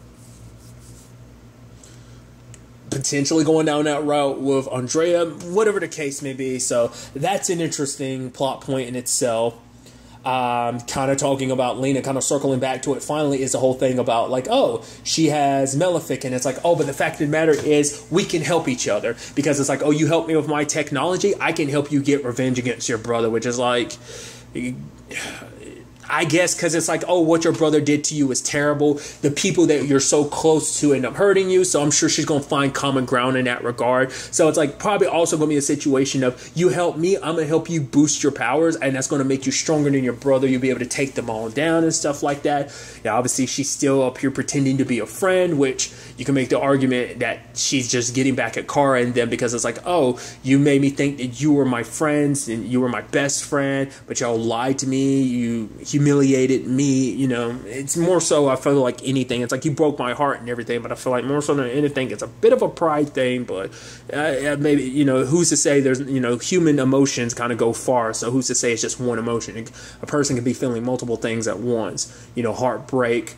potentially going down that route with Andrea, whatever the case may be. So that's an interesting plot point in itself. Um, kind of talking about Lena, kind of circling back to it finally, is the whole thing about like, oh, she has Malefic, and it's like, oh, but the fact of the matter is we can help each other, because it's like, oh, you help me with my technology, I can help you get revenge against your brother, which is like, I guess because it's like, oh, what your brother did to you is terrible. The people that you're so close to end up hurting you. So I'm sure she's going to find common ground in that regard. So it's like probably also going to be a situation of you help me, I'm going to help you boost your powers. And that's going to make you stronger than your brother. You'll be able to take them all down and stuff like that. Yeah, obviously she's still up here pretending to be a friend, which you can make the argument that she's just getting back at Kara and them because it's like, oh, you made me think that you were my friends and you were my best friend, but y'all lied to me. You, you humiliated me, you know. It's more so, I feel like anything, it's like you broke my heart and everything, but I feel like more so than anything, it's a bit of a pride thing, but uh, maybe, you know, who's to say there's, you know, human emotions kind of go far, so who's to say it's just one emotion? A person can be feeling multiple things at once, you know, heartbreak,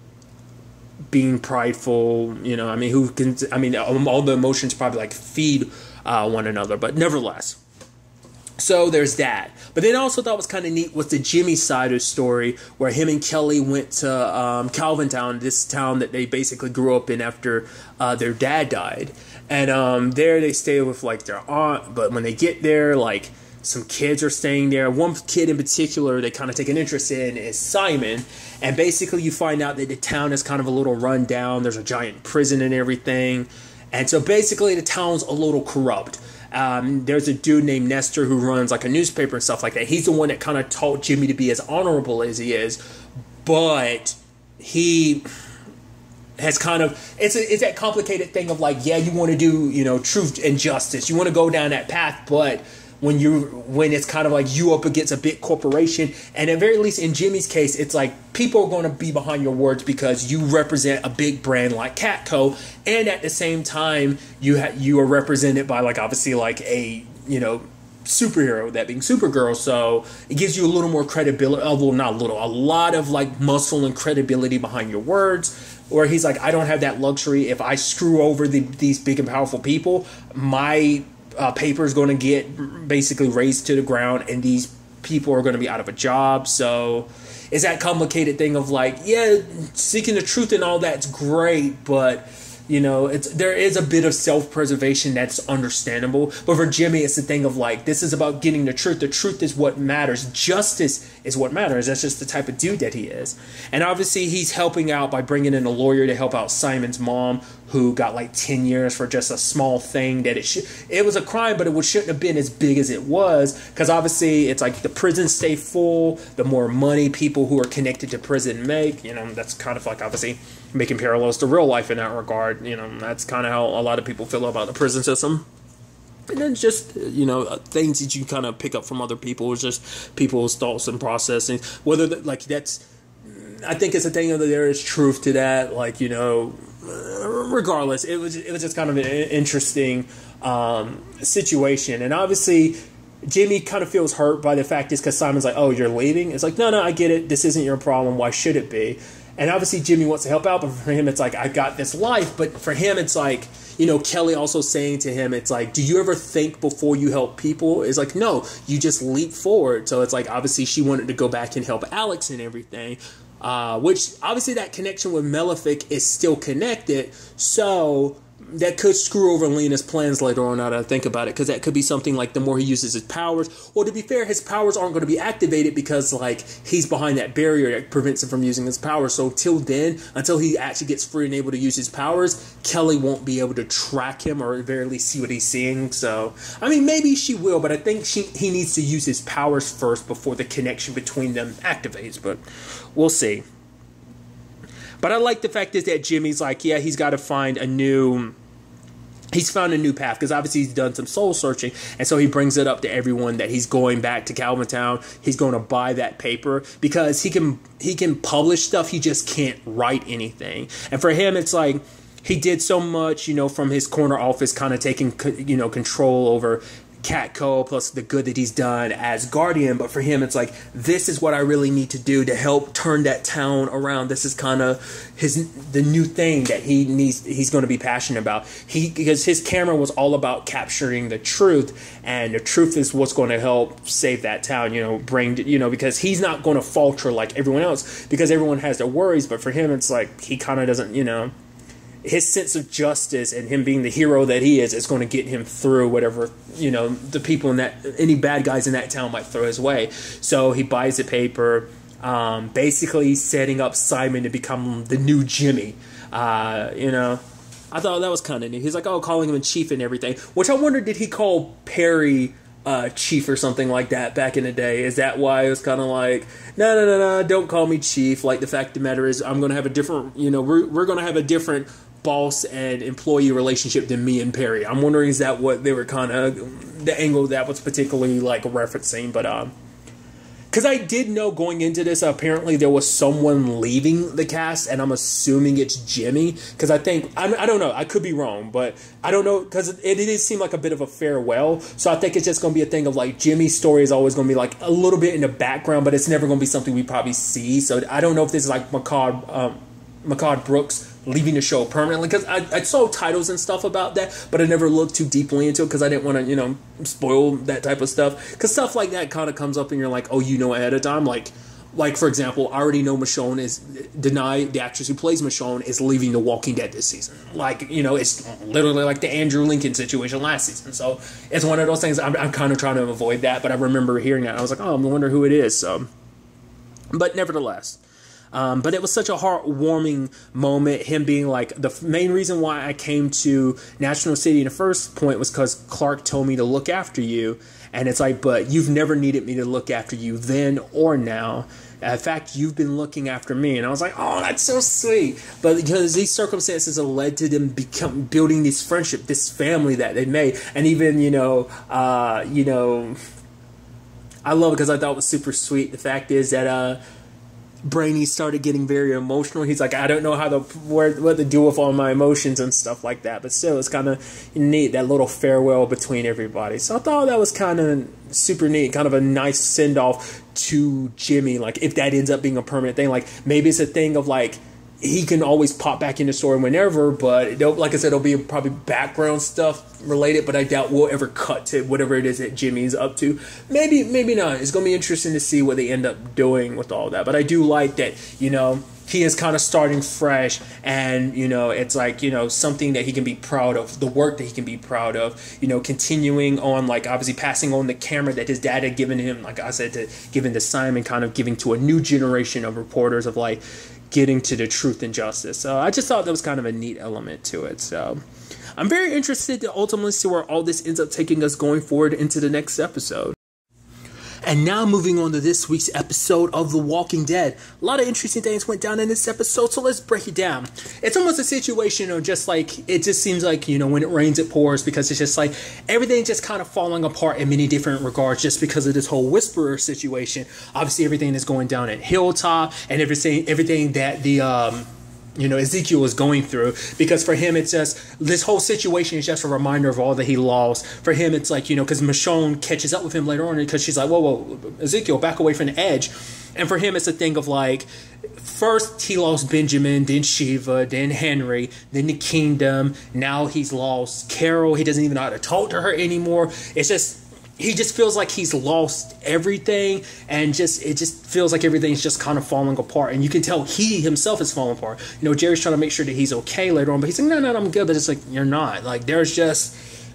being prideful, you know, I mean, who can, I mean, all the emotions probably like feed uh, one another, but nevertheless. So there's that. But then I also thought was kind of neat was the Jimmy side of the story, where him and Kelly went to um, Calvin Town, this town that they basically grew up in after uh, their dad died. And um, there they stay with like their aunt. But when they get there, like some kids are staying there. One kid in particular they kind of take an interest in is Simon. And basically you find out that the town is kind of a little run down. There's a giant prison and everything. And so basically the town's a little corrupt. Um, there's a dude named Nestor who runs like a newspaper and stuff like that. He's the one that kind of taught Jimmy to be as honorable as he is, but he has kind of, it's a, it's that complicated thing of like, yeah, you want to do, you know, truth and justice. You want to go down that path, but when you when it's kind of like you up against a big corporation, and at very least in Jimmy's case, it's like people are going to be behind your words because you represent a big brand like Catco, and at the same time you ha- you are represented by like obviously like a, you know, superhero, that being Supergirl, so it gives you a little more credibility, although not a little, a lot of like muscle and credibility behind your words. Or he's like, I don't have that luxury. If I screw over the, these big and powerful people, my Uh, paper is going to get basically raised to the ground, and these people are going to be out of a job. So it's that complicated thing of like, yeah, seeking the truth and all that's great, but you know, it's there is a bit of self-preservation that's understandable. But for Jimmy, it's the thing of like, this is about getting the truth. The truth is what matters. Justice is what matters. That's just the type of dude that he is. And obviously he's helping out by bringing in a lawyer to help out Simon's mom, who got like ten years for just a small thing that it should, it was a crime, but it shouldn't have been as big as it was. Because obviously it's like the prisons stay full, the more money people who are connected to prison make, you know, that's kind of like obviously making parallels to real life in that regard. You know, that's kind of how a lot of people feel about the prison system. And then just, you know, things that you kind of pick up from other people is just people's thoughts and processing. Whether, the, like, that's, I think it's a thing that there is truth to that. Like, you know, regardless, it was, it was just kind of an interesting um, situation. And obviously, Jimmy kind of feels hurt by the fact is because Simon's like, oh, you're leaving? It's like, no, no, I get it. This isn't your problem. Why should it be? And obviously Jimmy wants to help out, but for him it's like, I got this life. But for him it's like, you know, Kelly also saying to him, it's like, do you ever think before you help people? It's like, no, you just leap forward. So it's like, obviously she wanted to go back and help Alex and everything. Uh, which obviously that connection with Malefic is still connected, so that could screw over Lena's plans later on, now that I think about it, because that could be something like the more he uses his powers, or to be fair, his powers aren't going to be activated because like he's behind that barrier that prevents him from using his powers. So till then, until he actually gets free and able to use his powers, Kelly won't be able to track him or at very least see what he's seeing. So I mean, maybe she will, but I think she he needs to use his powers first before the connection between them activates, but we'll see. But I like the fact is that Jimmy's like, yeah, he's got to find a new, he's found a new path, because obviously he's done some soul searching, and so he brings it up to everyone that he's going back to Calvin Town. He's going to buy that paper because he can he can publish stuff, he just can't write anything. And for him, it's like he did so much, you know, from his corner office, kind of taking, you know, control over Catco, plus the good that he's done as Guardian. But for him, it's like, this is what I really need to do to help turn that town around. This is kind of his the new thing that he needs, he's going to be passionate about. He because his camera was all about capturing the truth, and the truth is what's going to help save that town, you know, bring, you know, because he's not going to falter like everyone else, because everyone has their worries. But for him, it's like he kind of doesn't, you know, his sense of justice and him being the hero that he is is going to get him through whatever, you know, the people in that, any bad guys in that town might throw his way. So he buys the paper, um, basically setting up Simon to become the new Jimmy. Uh, you know, I thought that was kind of neat. He's like, oh, calling him a chief and everything, which I wonder, did he call Perry uh, chief or something like that back in the day? Is that why it was kind of like, no, no, no, no, don't call me chief. Like, the fact of the matter is, I'm going to have a different, you know, we're, we're going to have a different boss and employee relationship than me and Perry. I'm wondering, is that what they were kind of, the angle that was particularly like referencing. But um because I did know going into this, apparently there was someone leaving the cast, and I'm assuming it's Jimmy, because I think, I, I don't know, I could be wrong, but I don't know, because it, it did seem like a bit of a farewell. So I think it's just going to be a thing of like, Jimmy's story is always going to be like a little bit in the background, but it's never going to be something we probably see. So I don't know if this is like Mehcad, um, Mehcad Brooks leaving the show permanently, because I, I saw titles and stuff about that, but I never looked too deeply into it because I didn't want to, you know, spoil that type of stuff, because stuff like that kind of comes up and you're like, oh, you know, ahead of time. Like, like for example, I already know Michonne is, Denai, the actress who plays Michonne, is leaving The Walking Dead this season. Like, you know, it's literally like the Andrew Lincoln situation last season. So it's one of those things, I'm, I'm kind of trying to avoid that, but I remember hearing that. I was like, oh, I wonder who it is. So, but nevertheless, Um, but it was such a heartwarming moment, him being like, the main reason why I came to National City in the first point was because Clark told me to look after you. And it's like, but you've never needed me to look after you then or now. In fact, you've been looking after me. And I was like, oh, that's so sweet. But because these circumstances have led to them become building this friendship, this family that they made. And even, you know, uh, you know, I love it because I thought it was super sweet. The fact is that, uh, Brainy started getting very emotional. He's like, I don't know how to, where, what to do with all my emotions and stuff like that. But still, it's kind of neat, that little farewell between everybody. So I thought that was kind of super neat, kind of a nice send-off to Jimmy. Like, if that ends up being a permanent thing, like maybe it's a thing of like, he can always pop back in the story whenever, but like I said, it'll be probably background stuff related, but I doubt we'll ever cut to whatever it is that Jimmy's up to. Maybe, maybe not. It's going to be interesting to see what they end up doing with all that. But I do like that, you know, he is kind of starting fresh, and, you know, it's like, you know, something that he can be proud of, the work that he can be proud of, you know, continuing on, like, obviously passing on the camera that his dad had given him, like I said, to giving to Simon, kind of giving to a new generation of reporters of, like, getting to the truth and justice. So I just thought that was kind of a neat element to it. So I'm very interested to ultimately see where all this ends up taking us going forward into the next episode. And now moving on to this week's episode of The Walking Dead. A lot of interesting things went down in this episode, so let's break it down. It's almost a situation of just like, it just seems like, you know, when it rains it pours, because it's just like everything just kind of falling apart in many different regards just because of this whole Whisperer situation. Obviously everything is going down at Hilltop, and everything, everything that the, um, you know, Ezekiel is going through, because for him it's just, this whole situation is just a reminder of all that he lost. For him it's like, you know, because Michonne catches up with him later on, because she's like, whoa, whoa, Ezekiel, back away from the edge. And for him it's a thing of like, first he lost Benjamin, then Shiva, then Henry, then the kingdom. Now he's lost Carol. He doesn't even know how to talk to her anymore. It's just, he just feels like he's lost everything, and just it just feels like everything's just kind of falling apart. And you can tell he himself is falling apart. You know, Jerry's trying to make sure that he's okay later on, but he's like, no, no, no, I'm good. But it's like, you're not. Like, there's just,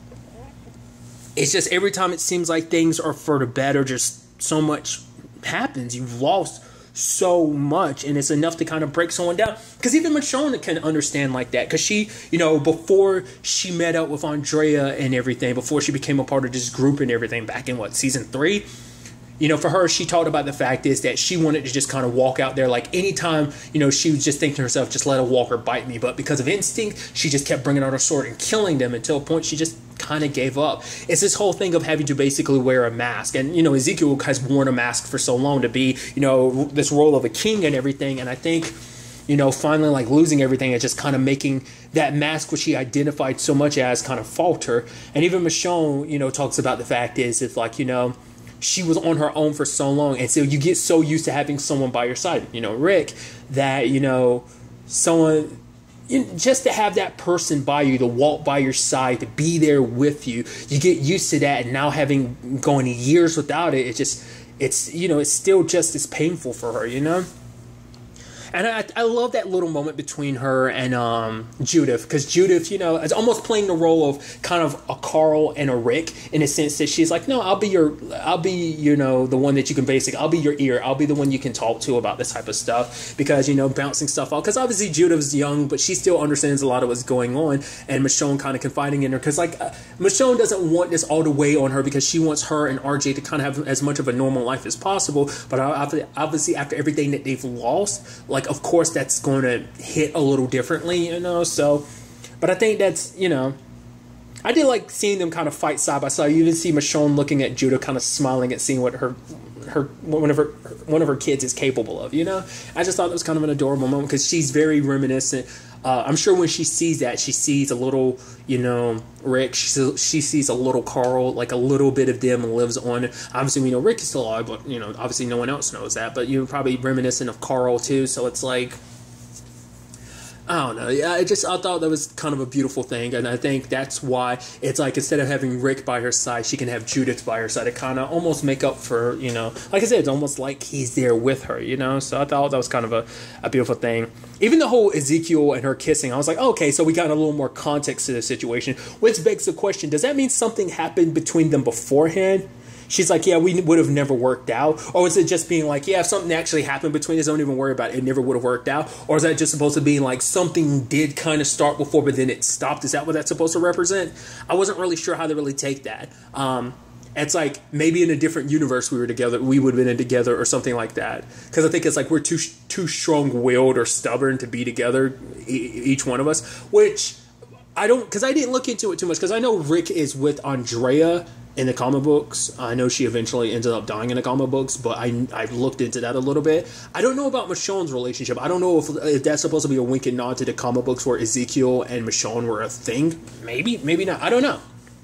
it's just every time it seems like things are for the better, just so much happens. You've lost so much, and it's enough to kind of break someone down. Because even Michonne can understand like that, because she, you know, before she met up with Andrea and everything, before she became a part of this group and everything, back in what, season three, you know, for her, she talked about the fact is that she wanted to just kind of walk out there, like anytime, you know, she was just thinking to herself, just let a walker bite me. But because of instinct, she just kept bringing out her sword and killing them until a point she just kind of gave up. It's this whole thing of having to basically wear a mask. And, you know, Ezekiel has worn a mask for so long to be, you know, this role of a king and everything. And I think, you know, finally, like, losing everything and just kind of making that mask, which he identified so much as, kind of falter. And even Michonne, you know, talks about the fact is, it's like, you know, she was on her own for so long, and so you get so used to having someone by your side, you know, Rick, that, you know, someone, you know, just to have that person by you, to walk by your side, to be there with you, you get used to that. And now having going years without it, it just, it's, you know, it's still just as painful for her, you know. And I, I love that little moment between her and um, Judith, because Judith, you know, is almost playing the role of kind of a Carl and a Rick, in a sense that she's like, no, I'll be your, I'll be, you know, the one that you can basically, I'll be your ear, I'll be the one you can talk to about this type of stuff, because, you know, bouncing stuff off, because obviously Judith's young, but she still understands a lot of what's going on, and Michonne kind of confiding in her, because, like, uh, Michonne doesn't want this all to weigh on her, because she wants her and R J to kind of have as much of a normal life as possible, but obviously after everything that they've lost, like, of course that's going to hit a little differently, you know, so, but I think that's, you know, I did like seeing them kind of fight side by side. You even see Michonne looking at Judah, kind of smiling at seeing what her, her, one of her, one of her kids is capable of, you know. I just thought it was kind of an adorable moment, because she's very reminiscent. Uh, I'm sure when she sees that, she sees a little, you know, Rick. She, she sees a little Carl, like a little bit of them lives on. Obviously, we know Rick is still alive, but, you know, obviously no one else knows that. But you're probably reminiscent of Carl, too. So it's like, I don't know. Yeah, I just I thought that was kind of a beautiful thing, and I think that's why it's like, instead of having Rick by her side, she can have Judith by her side to kind of almost make up for, you know, like I said, it's almost like he's there with her, you know. So I thought that was kind of a, a beautiful thing. Even the whole Ezekiel and her kissing, I was like, okay, so we got a little more context to the situation, which begs the question: does that mean something happened between them beforehand? She's like, yeah, we would have never worked out. Or is it just being like, yeah, if something actually happened between us, don't even worry about it, it never would have worked out? Or is that just supposed to be like something did kind of start before, but then it stopped? Is that what that's supposed to represent? I wasn't really sure how to really take that. Um, it's like, maybe in a different universe we were together, we would have been together or something like that. Because I think it's like we're too, too strong-willed or stubborn to be together, e- each one of us. Which, I don't, because I didn't look into it too much, because I know Rick is with Andrea in the comic books. I know she eventually ended up dying in the comic books, but I I looked into that a little bit. I don't know about Michonne's relationship. I don't know if, if that's supposed to be a wink and nod to the comic books where Ezekiel and Michonne were a thing. Maybe, maybe not. I don't know.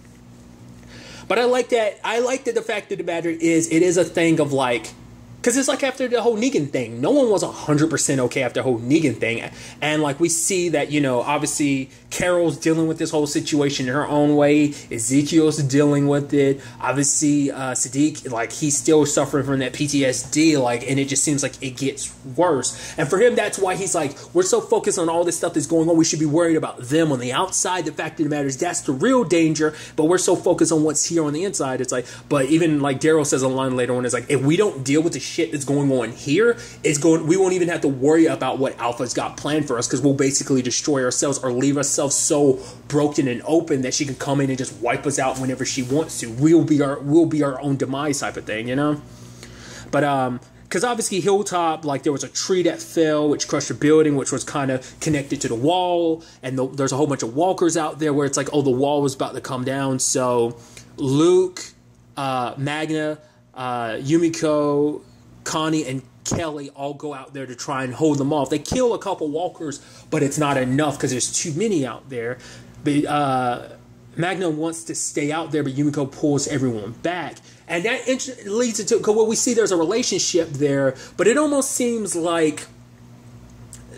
But I like that. I like that the fact of the matter is, it is a thing of like, because it's like after the whole Negan thing, no one was one hundred percent okay after the whole Negan thing. And like we see that, you know, obviously Carol's dealing with this whole situation in her own way. Ezekiel's dealing with it. Obviously, uh, Siddiq, like, he's still suffering from that P T S D, like, and it just seems like it gets worse. And for him, that's why he's like, we're so focused on all this stuff that's going on, we should be worried about them on the outside. The fact of the matter is, that's the real danger, but we're so focused on what's here on the inside. It's like, but even like Daryl says a line later on, is like, if we don't deal with the shit that's going on here, it's going, we won't even have to worry about what Alpha's got planned for us, because we'll basically destroy ourselves or leave ourselves so broken and open that she can come in and just wipe us out whenever she wants to. We'll be our we'll be our own demise type of thing, you know. But um because obviously Hilltop, like, there was a tree that fell which crushed a building which was kind of connected to the wall, and the, there's a whole bunch of walkers out there where it's like, oh, the wall was about to come down. So Luke, uh Magna, uh Yumiko, Connie, and Kelly all go out there to try and hold them off. They kill a couple walkers, but it's not enough because there's too many out there. But uh, Magna wants to stay out there, but Yumiko pulls everyone back. And that int- leads into, because what we see, there's a relationship there, but it almost seems like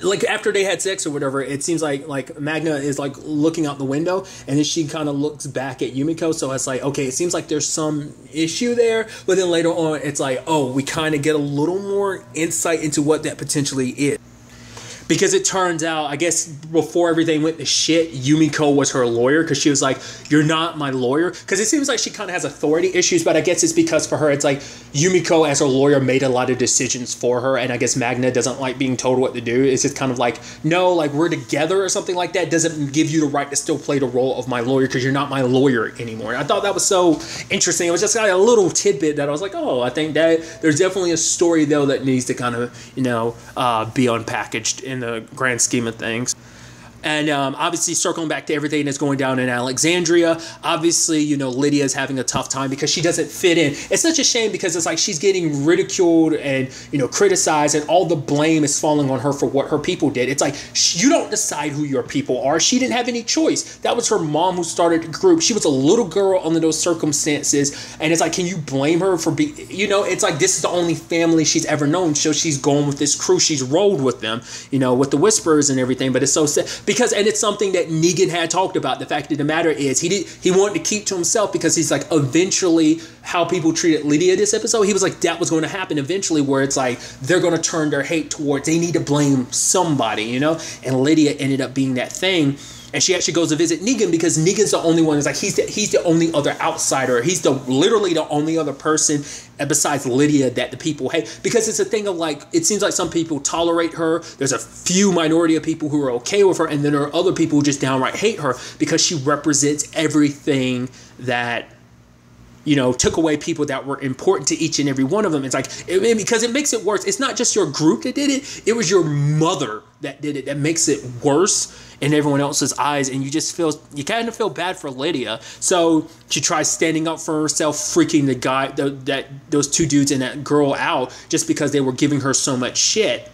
like after they had sex or whatever, it seems like like Magna is like looking out the window, and then she kind of looks back at Yumiko. So it's like, okay, it seems like there's some issue there, but then later on, it's like, oh, we kind of get a little more insight into what that potentially is. Because it turns out, I guess before everything went to shit, Yumiko was her lawyer, because she was like, you're not my lawyer. Because it seems like she kind of has authority issues, but I guess it's because for her, it's like Yumiko as her lawyer made a lot of decisions for her, and I guess Magna doesn't like being told what to do. It's just kind of like, no, like we're together or something like that doesn't give you the right to still play the role of my lawyer, because you're not my lawyer anymore. And I thought that was so interesting. It was just like a little tidbit that I was like, oh, I think that there's definitely a story though that needs to kind of, you know, uh, be unpackaged in the grand scheme of things. And um, obviously circling back to everything that's going down in Alexandria, obviously, you know, Lydia is having a tough time because she doesn't fit in. It's such a shame because it's like she's getting ridiculed and, you know, criticized, and all the blame is falling on her for what her people did. It's like, you don't decide who your people are. She didn't have any choice. That was her mom who started the group. She was a little girl under those circumstances. And it's like, can you blame her for being, you know, it's like this is the only family she's ever known. So she's going with this crew. She's rolled with them, you know, with the Whisperers and everything. But it's so sad. Because, and it's something that Negan had talked about. The fact of the matter is he did he wanted to keep to himself, because he's like, eventually how people treated Lydia this episode, he was like, that was going to happen eventually, where it's like they're going to turn their hate towards, they need to blame somebody, you know. And Lydia ended up being that thing. And she actually goes to visit Negan, because Negan's the only one. It's like he's the, he's the only other outsider. He's the literally the only other person besides Lydia that the people hate. Because it's a thing of like, it seems like some people tolerate her. There's a few minority of people who are okay with her, and then there are other people who just downright hate her because she represents everything that, you know, took away people that were important to each and every one of them. It's like, it, because it makes it worse. It's not just your group that did it. It was your mother that did it. That makes it worse in everyone else's eyes. And you just feel, you kind of feel bad for Lydia. So she tries standing up for herself, freaking the guy, the, that those two dudes and that girl out just because they were giving her so much shit.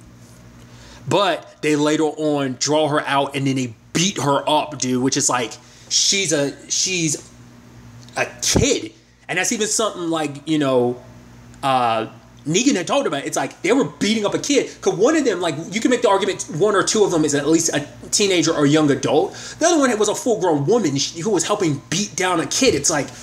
But they later on draw her out, and then they beat her up, dude, which is like, she's a, she's a kid. And that's even something like, you know, uh, Negan had talked about. It's like they were beating up a kid. Because one of them, like, you can make the argument one or two of them is at least a teenager or young adult. The other one was a full-grown woman who was helping beat down a kid. It's like,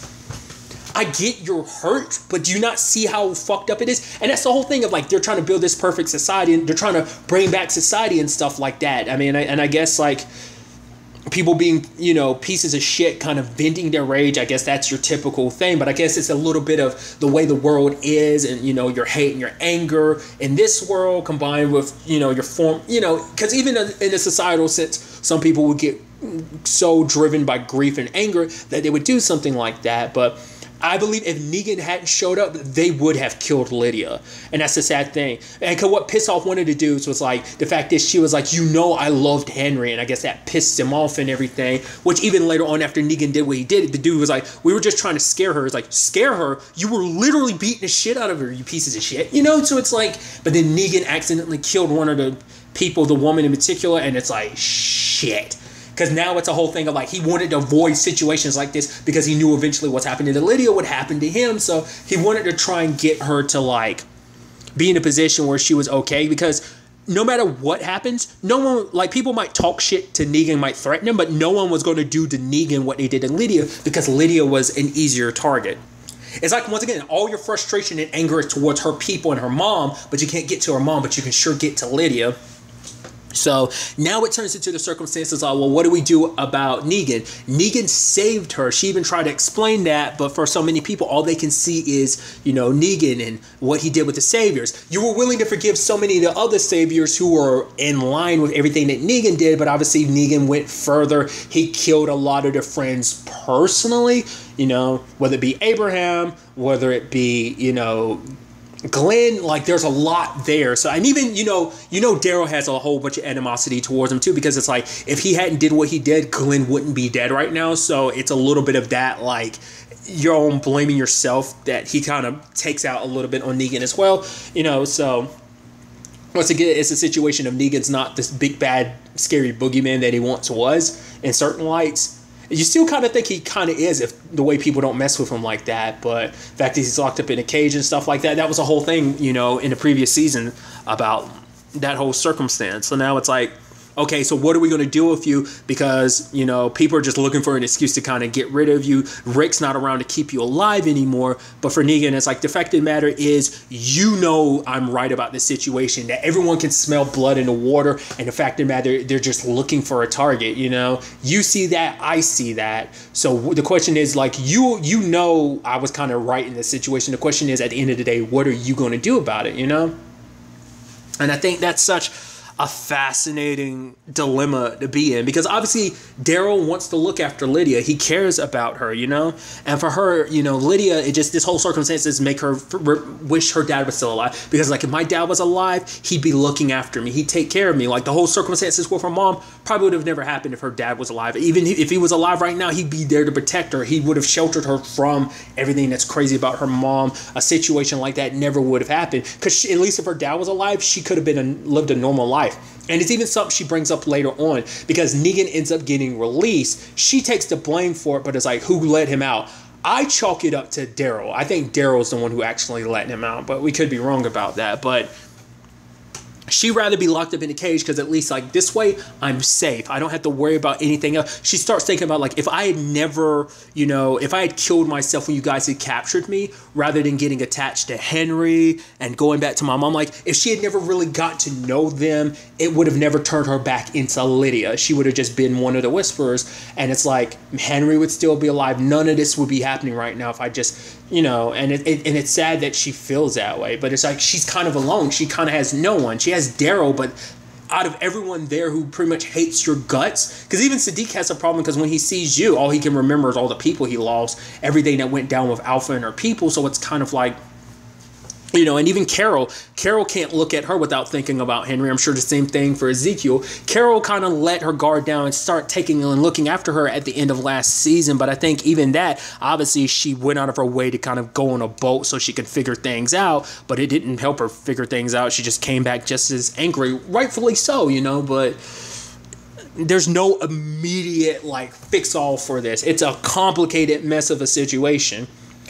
I get you're hurt, but do you not see how fucked up it is? And that's the whole thing of like, they're trying to build this perfect society, and they're trying to bring back society and stuff like that. I mean, I, and I guess like people being, you know, pieces of shit, kind of venting their rage. I guess that's your typical thing, but I guess it's a little bit of the way the world is, and, you know, your hate and your anger in this world combined with, you know, your form, you know, because even in a societal sense, some people would get so driven by grief and anger that they would do something like that. But I believe if Negan hadn't showed up, they would have killed Lydia. And that's the sad thing. And cause what pissed off one of the dudes was like the fact that she was like, you know, I loved Henry. And I guess that pissed him off and everything. Which even later on, after Negan did what he did, the dude was like, we were just trying to scare her. It's like, scare her? You were literally beating the shit out of her, you pieces of shit. You know? So it's like, but then Negan accidentally killed one of the people, the woman in particular. And it's like, shit. Because now it's a whole thing of like, he wanted to avoid situations like this because he knew eventually what's happening to Lydia would happen to him. So he wanted to try and get her to like be in a position where she was okay. Because no matter what happens, no one, like, people might talk shit to Negan, might threaten him, but no one was going to do to Negan what they did to Lydia, because Lydia was an easier target. It's like, once again, all your frustration and anger is towards her people and her mom, but you can't get to her mom, but you can sure get to Lydia. So now it turns into the circumstances of, well, what do we do about Negan? Negan saved her. She even tried to explain that, but for so many people, all they can see is, you know, Negan and what he did with the saviors. You were willing to forgive so many of the other saviors who were in line with everything that Negan did, but obviously Negan went further. He killed a lot of their friends personally, you know, whether it be Abraham, whether it be, you know, Glenn, like, there's a lot there. So, and even, you know, you know, Daryl has a whole bunch of animosity towards him too, because it's like, if he hadn't did what he did, Glenn wouldn't be dead right now. So it's a little bit of that, like, your own blaming yourself, that he kind of takes out a little bit on Negan as well, you know. So once again, it's a situation of Negan's not this big bad scary boogeyman that he once was in certain lights. You still kind of think he kind of is, if the way people don't mess with him like that. But the fact that he's locked up in a cage and stuff like that, that was a whole thing, you know, in the previous season about that whole circumstance. So now it's like, okay, so what are we going to do with you? Because, you know, people are just looking for an excuse to kind of get rid of you. Rick's not around to keep you alive anymore. But for Negan, it's like the fact of the matter is, you know, I'm right about this situation, that everyone can smell blood in the water. And the fact of the matter, they're just looking for a target, you know, you see that, I see that. So the question is like, you, you know, I was kind of right in this situation. The question is, at the end of the day, what are you going to do about it? You know? And I think that's such a fascinating dilemma to be in, because obviously Daryl wants to look after Lydia. He cares about her, you know, and for her, you know, Lydia, it just, this whole circumstances make her wish her dad was still alive, because like, if my dad was alive, he'd be looking after me, he'd take care of me. Like the whole circumstances with her mom probably would have never happened if her dad was alive. Even if he was alive right now, he'd be there to protect her. He would have sheltered her from everything that's crazy about her mom. A situation like that never would have happened, because at least if her dad was alive, she could have been a, lived a normal life. And it's even something she brings up later on, because Negan ends up getting released. She takes the blame for it, but it's like, who let him out? I chalk it up to Daryl. I think Daryl's the one who actually let him out, but we could be wrong about that. But she'd rather be locked up in a cage, because at least like this way I'm safe. I don't have to worry about anything else. She starts thinking about like, if I had never, you know, if I had killed myself when you guys had captured me, rather than getting attached to Henry and going back to my mom, like if she had never really got to know them, it would have never turned her back into Lydia. She would have just been one of the Whisperers. And it's like, Henry would still be alive. None of this would be happening right now if I just, you know, and it, it and it's sad that she feels that way, but it's like, she's kind of alone. She kind of has no one. She has Daryl, but out of everyone there who pretty much hates your guts, because even Siddiq has a problem, because when he sees you, all he can remember is all the people he lost, everything that went down with Alpha and her people. So it's kind of like, you know, and even Carol, Carol can't look at her without thinking about Henry. I'm sure the same thing for Ezekiel. Carol kind of let her guard down and start taking and looking after her at the end of last season. But I think even that, obviously she went out of her way to kind of go on a boat so she could figure things out. But it didn't help her figure things out. She just came back just as angry, rightfully so, you know, but there's no immediate like fix all for this. It's a complicated mess of a situation.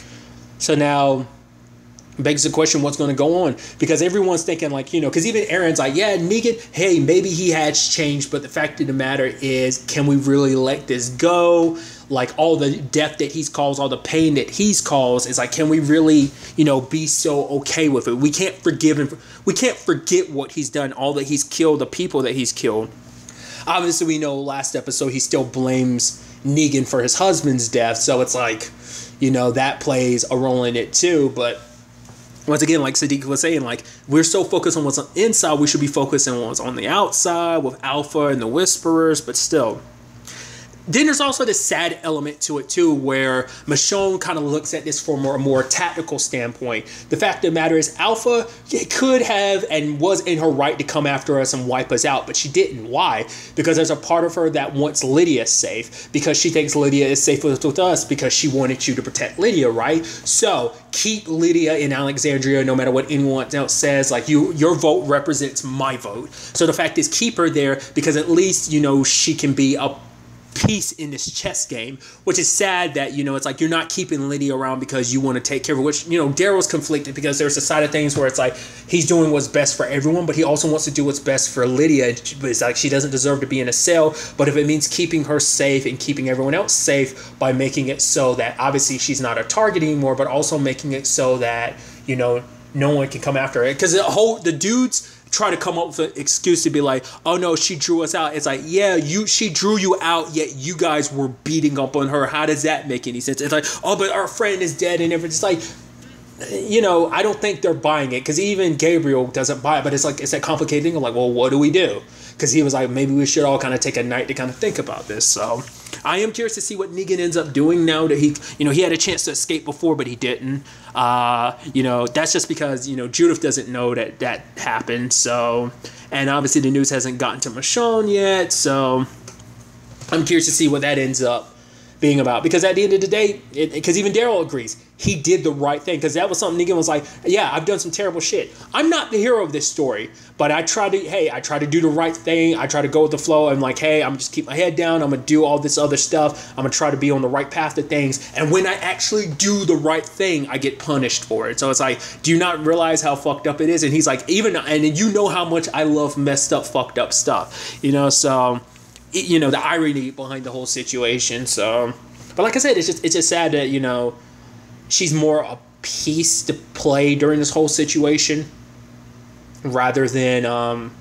So now begs the question, what's going to go on? Because everyone's thinking like, you know, because even Aaron's like, yeah, Negan, hey, maybe he has changed, but the fact of the matter is, can we really let this go? Like all the death that he's caused, all the pain that he's caused, is like, can we really, you know, be so okay with it? We can't forgive him. We can't forget what he's done, all that he's killed, the people that he's killed. Obviously, we know last episode he still blames Negan for his husband's death, so it's like, you know, that plays a role in it too, but once again, like Siddiq was saying, like, we're so focused on what's on the inside, we should be focusing on what's on the outside with Alpha and the Whisperers, but still. Then there's also this sad element to it too, where Michonne kind of looks at this from a more tactical standpoint. The fact of the matter is, Alpha could have and was in her right to come after us and wipe us out, but she didn't. Why? Because there's a part of her that wants Lydia safe, because she thinks Lydia is safe with, with us, because she wanted you to protect Lydia, right? So keep Lydia in Alexandria, no matter what anyone else says. Like, you, your vote represents my vote. So the fact is, keep her there, because at least, you know, she can be a piece in this chess game, which is sad that, you know, it's like you're not keeping Lydia around because you want to take care of her, which, you know, Daryl's conflicted, because there's a side of things where it's like he's doing what's best for everyone, but he also wants to do what's best for Lydia. But it's like she doesn't deserve to be in a cell, but if it means keeping her safe and keeping everyone else safe by making it so that obviously she's not a target anymore, but also making it so that, you know, no one can come after her. Because the whole the dudes try to come up with an excuse to be like, oh no, she drew us out. It's like, yeah, you she drew you out, yet you guys were beating up on her. How does that make any sense? It's like, oh, but our friend is dead and everything. It's like, you know, I don't think they're buying it, because even Gabriel doesn't buy it. But it's like, it's that complicated thing of like, well, what do we do? Because he was like, maybe we should all kind of take a night to kind of think about this. So I am curious to see what Negan ends up doing now that he, you know, he had a chance to escape before, but he didn't. Uh, you know, that's just because, you know, Judith doesn't know that that happened. So, and obviously the news hasn't gotten to Michonne yet. So I'm curious to see what that ends up being about. Because at the end of the day, because even Daryl agrees, he did the right thing. Because that was something Negan was like, yeah, I've done some terrible shit. I'm not the hero of this story, but I try to, hey, I try to do the right thing. I try to go with the flow. I'm like, hey, I'm just keep my head down. I'm going to do all this other stuff. I'm going to try to be on the right path of things. And when I actually do the right thing, I get punished for it. So it's like, do you not realize how fucked up it is? And he's like, even, and you know how much I love messed up, fucked up stuff, you know? So, it, you know, the irony behind the whole situation. So, but like I said, it's just, it's just sad that, you know, she's more a piece to play during this whole situation rather than um,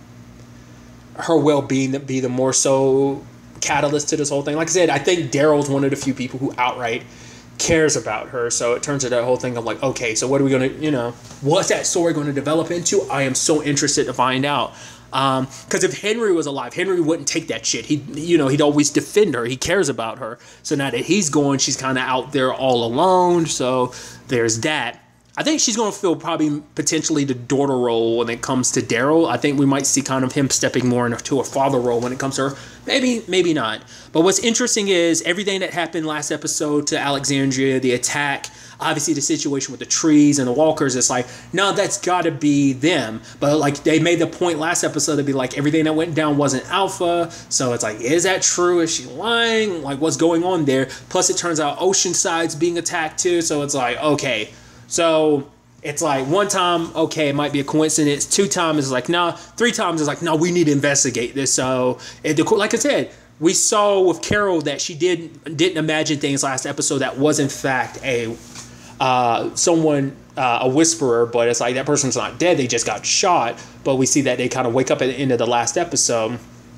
her well-being that be the more so catalyst to this whole thing. Like I said, I think Daryl's one of the few people who outright cares about her. So it turns to that whole thing of like, okay, so what are we going to, you know, what's that story going to develop into? I am so interested to find out. Um, because if Henry was alive, Henry wouldn't take that shit. He, you know, he'd always defend her. He cares about her. So now that he's gone, she's kind of out there all alone. So there's that. I think she's going to fill probably potentially the daughter role when it comes to Daryl. I think we might see kind of him stepping more into a father role when it comes to her. Maybe, maybe not. But what's interesting is everything that happened last episode to Alexandria, the attack, obviously the situation with the trees and the walkers, it's like, no, that's got to be them. But like they made the point last episode to be like everything that went down wasn't Alpha. So it's like, is that true? Is she lying? Like what's going on there? Plus it turns out Oceanside's being attacked too. So it's like, okay. So it's like one time, okay, it might be a coincidence. Two times is like, no. Nah. Three times is like, no, we need to investigate this. So it, like I said, we saw with Carol that she did, didn't imagine things last episode that was in fact a uh, someone, uh, a whisperer, but it's like that person's not dead. They just got shot. But we see that they kind of wake up at the end of the last episode.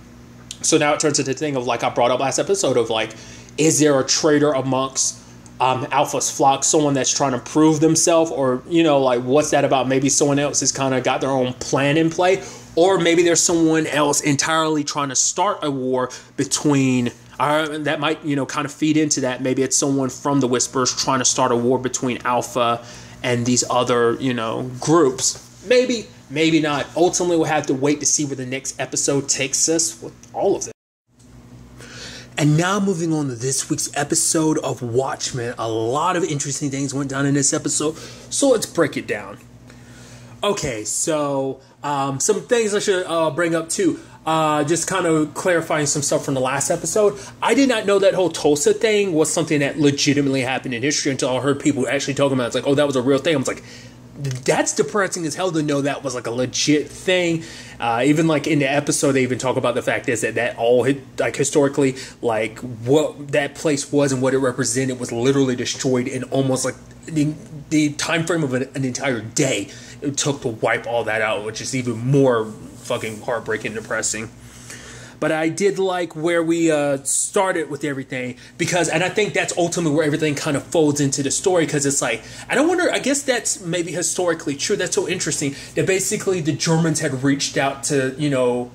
So now it turns into the thing of like I brought up last episode of like, is there a traitor amongst Um, Alpha's flock, someone that's trying to prove themselves, or, you know, like, what's that about? Maybe someone else has kind of got their own plan in play, or maybe there's someone else entirely trying to start a war between, uh, that might, you know, kind of feed into that. Maybe it's someone from the Whisperers trying to start a war between Alpha and these other, you know, groups. Maybe, maybe not. Ultimately, we'll have to wait to see where the next episode takes us with all of this. And now moving on to this week's episode of Watchmen. A lot of interesting things went down in this episode, so let's break it down. Okay, so um, some things I should uh, bring up too. Uh, just kind of clarifying some stuff from the last episode. I did not know that whole Tulsa thing was something that legitimately happened in history until I heard people actually talking about it. It's like, oh, that was a real thing. I was like, that's depressing as hell to know that was like a legit thing. Uh, even like in the episode, they even talk about the fact is that that all like historically, like what that place was and what it represented was literally destroyed in almost like the, the time frame of an, an entire day it took to wipe all that out, which is even more fucking heartbreaking and depressing. But I did like where we uh, started with everything because, and I think that's ultimately where everything kind of folds into the story because it's like, I don't wonder, I guess that's maybe historically true. That's so interesting that basically the Germans had reached out to, you know,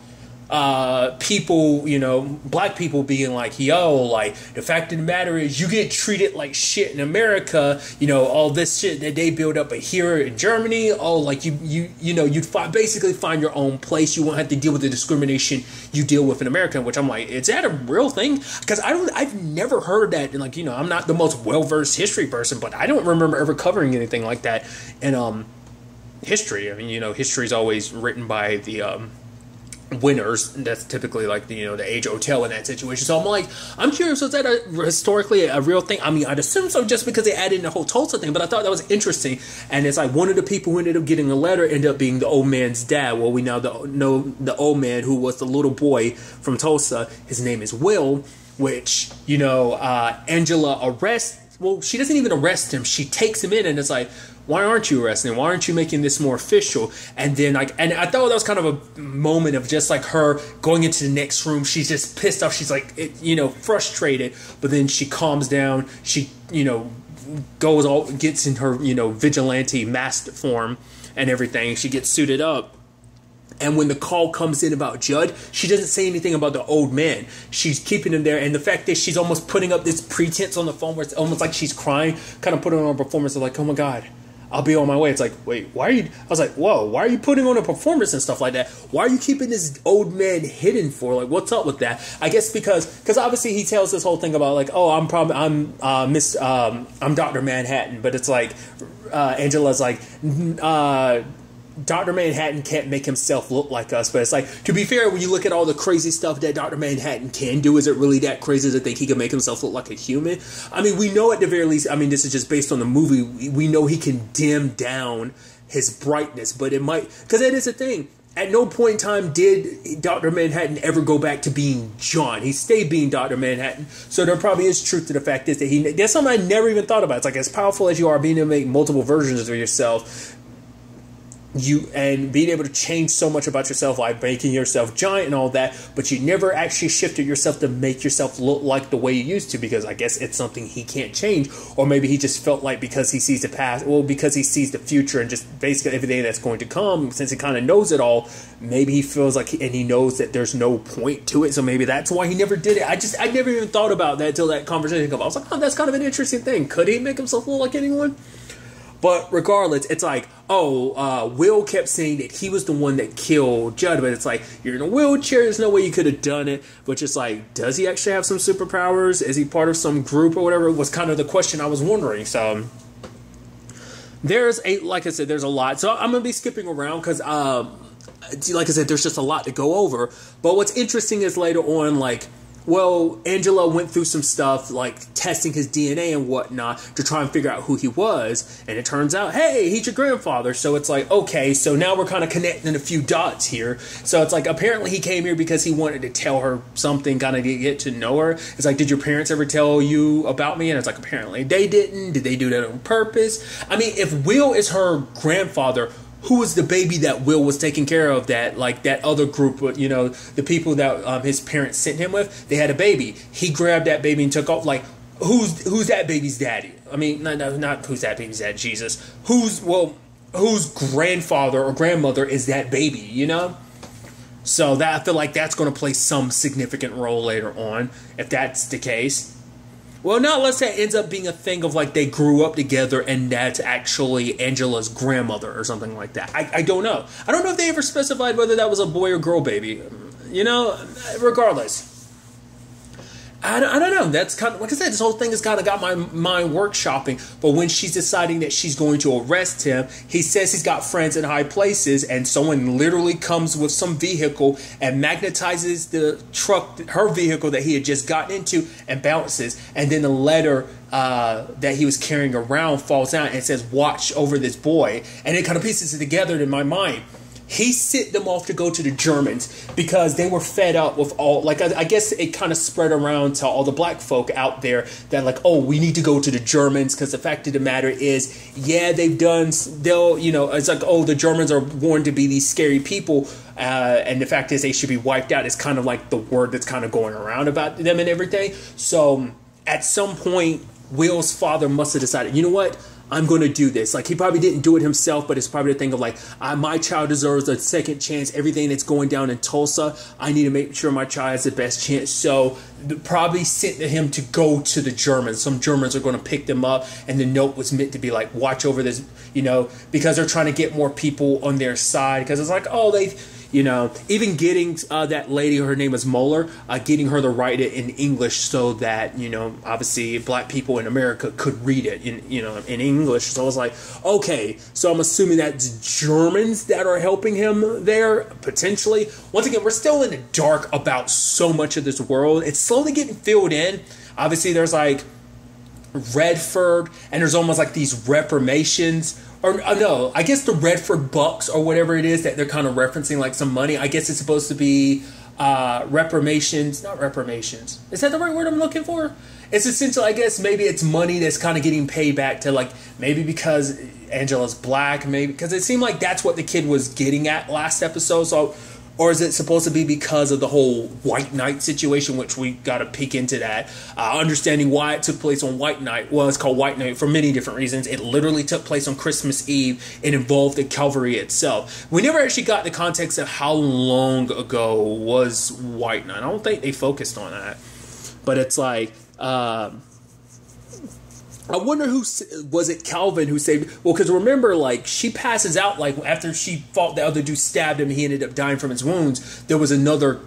uh, people, you know, black people being like, yo, like the fact of the matter is you get treated like shit in America, you know, all this shit that they build up, but here in Germany, oh, like you, you, you know, you'd find, basically find your own place. You won't have to deal with the discrimination you deal with in America, which I'm like, is that a real thing? Because I don't, I've never heard that. And like, you know, I'm not the most well-versed history person, but I don't remember ever covering anything like that in, um, history. I mean, you know, history is always written by the, um, winners. That's typically like the, you know, the age hotel in that situation. So I'm like, I'm curious, was that a, historically a real thing? I mean, I'd assume so just because they added in the whole Tulsa thing, but I thought that was interesting. And it's like one of the people who ended up getting a letter ended up being the old man's dad. Well, we now know the old man who was the little boy from Tulsa. His name is Will, which, you know, uh, Angela arrests. Well, she doesn't even arrest him. She takes him in and it's like, why aren't you arresting him? Why aren't you making this more official? And then like, and I thought that was kind of a moment of just like her going into the next room. She's just pissed off. She's like, it, you know, frustrated, but then she calms down. She, you know, goes all, gets in her, you know, vigilante masked form and everything. She gets suited up. And when the call comes in about Judd, she doesn't say anything about the old man. She's keeping him there. And the fact that she's almost putting up this pretense on the phone where it's almost like she's crying, kind of putting on a performance of like, oh my God, I'll be on my way. It's like, wait, why are you? I was like, whoa, why are you putting on a performance and stuff like that? Why are you keeping this old man hidden for? Like, what's up with that? I guess because, because obviously he tells this whole thing about like, oh, I'm probably, I'm uh, Miss, um, I'm Doctor Manhattan, but it's like, uh, Angela's like, uh, Doctor Manhattan can't make himself look like us, but it's like, to be fair, when you look at all the crazy stuff that Doctor Manhattan can do, is it really that crazy to think he can make himself look like a human? I mean, we know at the very least, I mean, this is just based on the movie, we know he can dim down his brightness, but it might, because that is a thing. At no point in time did Doctor Manhattan ever go back to being John. He stayed being Doctor Manhattan. So there probably is truth to the fact is that he, that's something I never even thought about. It's like, as powerful as you are, being able to make multiple versions of yourself, you and being able to change so much about yourself, like making yourself giant and all that, but you never actually shifted yourself to make yourself look like the way you used to, because I guess it's something he can't change. Or maybe he just felt like because he sees the past, well, because he sees the future and just basically everything that's going to come, since he kind of knows it all, maybe he feels like, and he knows that there's no point to it, so maybe that's why he never did it. I just, I never even thought about that until that conversation came up. I was like, oh, that's kind of an interesting thing. Could he make himself look like anyone? But regardless, it's like, oh, uh, Will kept saying that he was the one that killed Judd, but it's like, you're in a wheelchair, there's no way you could have done it. But just like, does he actually have some superpowers? Is he part of some group or whatever? Was kind of the question I was wondering. So there's a, like I said, there's a lot. So I'm going to be skipping around because, um, like I said, there's just a lot to go over. But what's interesting is later on, like, well, Angela went through some stuff like testing his D N A and whatnot to try and figure out who he was. And it turns out, hey, he's your grandfather. So it's like, okay, so now we're kind of connecting a few dots here. So it's like, apparently he came here because he wanted to tell her something, kind of get to know her. It's like, did your parents ever tell you about me? And it's like, apparently they didn't. Did they do that on purpose? I mean, if Will is her grandfather, who was the baby that Will was taking care of, that like that other group, you know, the people that um, his parents sent him with, they had a baby. He grabbed that baby and took off. Like, who's who's that baby's daddy? I mean, no, no, not who's that baby's dad, Jesus. Who's, well, whose grandfather or grandmother is that baby, you know? So that, I feel like that's going to play some significant role later on, if that's the case. Well, not unless that ends up being a thing of like they grew up together and that's actually Angela's grandmother or something like that. I, I don't know. I don't know if they ever specified whether that was a boy or girl baby. You know, regardless. I don't, I don't know. That's kind of, like I said, this whole thing has kind of got my mind workshopping. But when she's deciding that she's going to arrest him, he says he's got friends in high places, and someone literally comes with some vehicle and magnetizes the truck, her vehicle that he had just gotten into, and bounces. And then the letter uh, that he was carrying around falls out and it says, "Watch over this boy." And it kind of pieces it together in my mind. He sent them off to go to the Germans because they were fed up with all, like, I, I guess it kind of spread around to all the black folk out there that, like, oh, we need to go to the Germans because the fact of the matter is, yeah, they've done, they'll, you know, it's like, oh, the Germans are born to be these scary people, uh, and the fact is they should be wiped out is kind of like the word that's kind of going around about them and everything. So at some point, Will's father must have decided, you know what? I'm going to do this. Like, he probably didn't do it himself, but it's probably the thing of like, I, my child deserves a second chance. Everything that's going down in Tulsa, I need to make sure my child has the best chance. So probably sent him to go to the Germans. Some Germans are going to pick them up. And the note was meant to be like, watch over this, you know, because they're trying to get more people on their side. Because it's like, oh, they... You know, even getting uh, that lady, her name is Mueller, uh, getting her to write it in English so that, you know, obviously black people in America could read it in, you know, in English. So I was like, okay, so I'm assuming that's Germans that are helping him there, potentially. Once again, we're still in the dark about so much of this world. It's slowly getting filled in. Obviously, there's like Redford, and there's almost like these reformations. Or uh, no, I guess the Redford Bucks or whatever it is that they're kind of referencing, like some money. I guess it's supposed to be uh, reformations, not reformations. Is that the right word I'm looking for? It's essentially, I guess, maybe it's money that's kind of getting paid back to, like, maybe because Angela's black, maybe because it seemed like that's what the kid was getting at last episode. So, or is it supposed to be because of the whole White Knight situation, which we got to peek into that, uh, understanding why it took place on White Night. Well, it's called White Night for many different reasons. It literally took place on Christmas Eve. It involved the cavalry itself. We never actually got the context of how long ago was White Night. I don't think they focused on that. But it's like... Um, I wonder who was it. Calvin who saved. Well, because remember, like she passes out like after she fought the other dude, stabbed him. He ended up dying from his wounds. There was another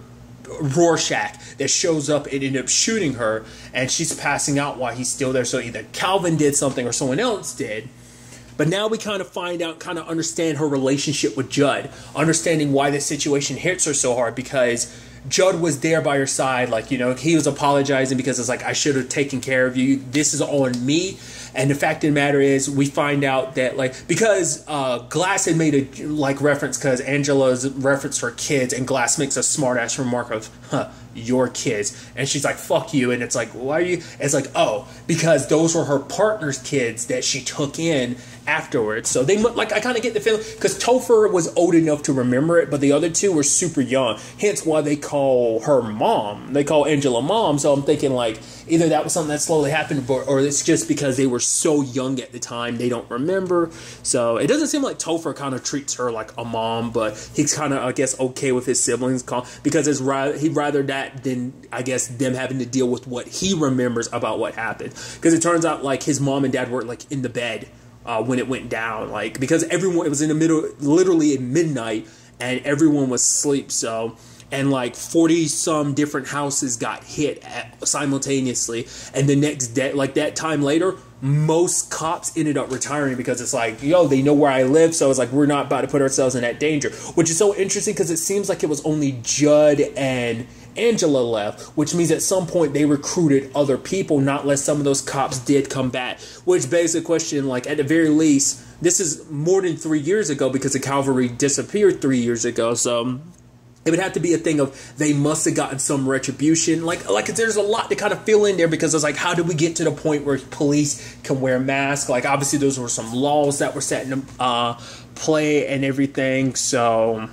Rorschach that shows up and ended up shooting her, and she's passing out while he's still there. So either Calvin did something or someone else did. But now we kind of find out, kind of understand her relationship with Judd, understanding why this situation hits her so hard, because Judd was there by her side. Like, you know, he was apologizing because it's like, I should have taken care of you. This is on me. And the fact of the matter is, we find out that, like, because uh, Glass had made a, like, reference, because Angela's referenced her kids, and Glass makes a smart-ass remark of, huh, your kids. And she's like, fuck you. And it's like, why are you? It's like, oh, because those were her partner's kids that she took in afterwards. So they, like, I kind of get the feeling, because Topher was old enough to remember it, but the other two were super young. Hence why they call her mom. They call Angela mom. So I'm thinking, like, either that was something that slowly happened, or, or it's just because they were so young at the time they don't remember. So it doesn't seem like Topher kind of treats her like a mom, but he's kind of, I guess, okay with his siblings, because it's rather, he'd rather that than, I guess, them having to deal with what he remembers about what happened. Because it turns out, like, his mom and dad were, like, in the bed uh, when it went down, like, because everyone, it was in the middle, literally at midnight, and everyone was asleep. So, and like forty some different houses got hit at, simultaneously, and the next day, like that time later, most cops ended up retiring, because it's like, yo, they know where I live, so it's like, we're not about to put ourselves in that danger. Which is so interesting, because it seems like it was only Judd and Angela left, which means at some point they recruited other people, not unless some of those cops did come back. Which begs the question, like, at the very least, this is more than three years ago, because the cavalry disappeared three years ago, so it would have to be a thing of they must have gotten some retribution. Like, like there's a lot to kind of fill in there, because it's like, how did we get to the point where police can wear masks? Like, obviously, those were some laws that were set in uh, play and everything. So,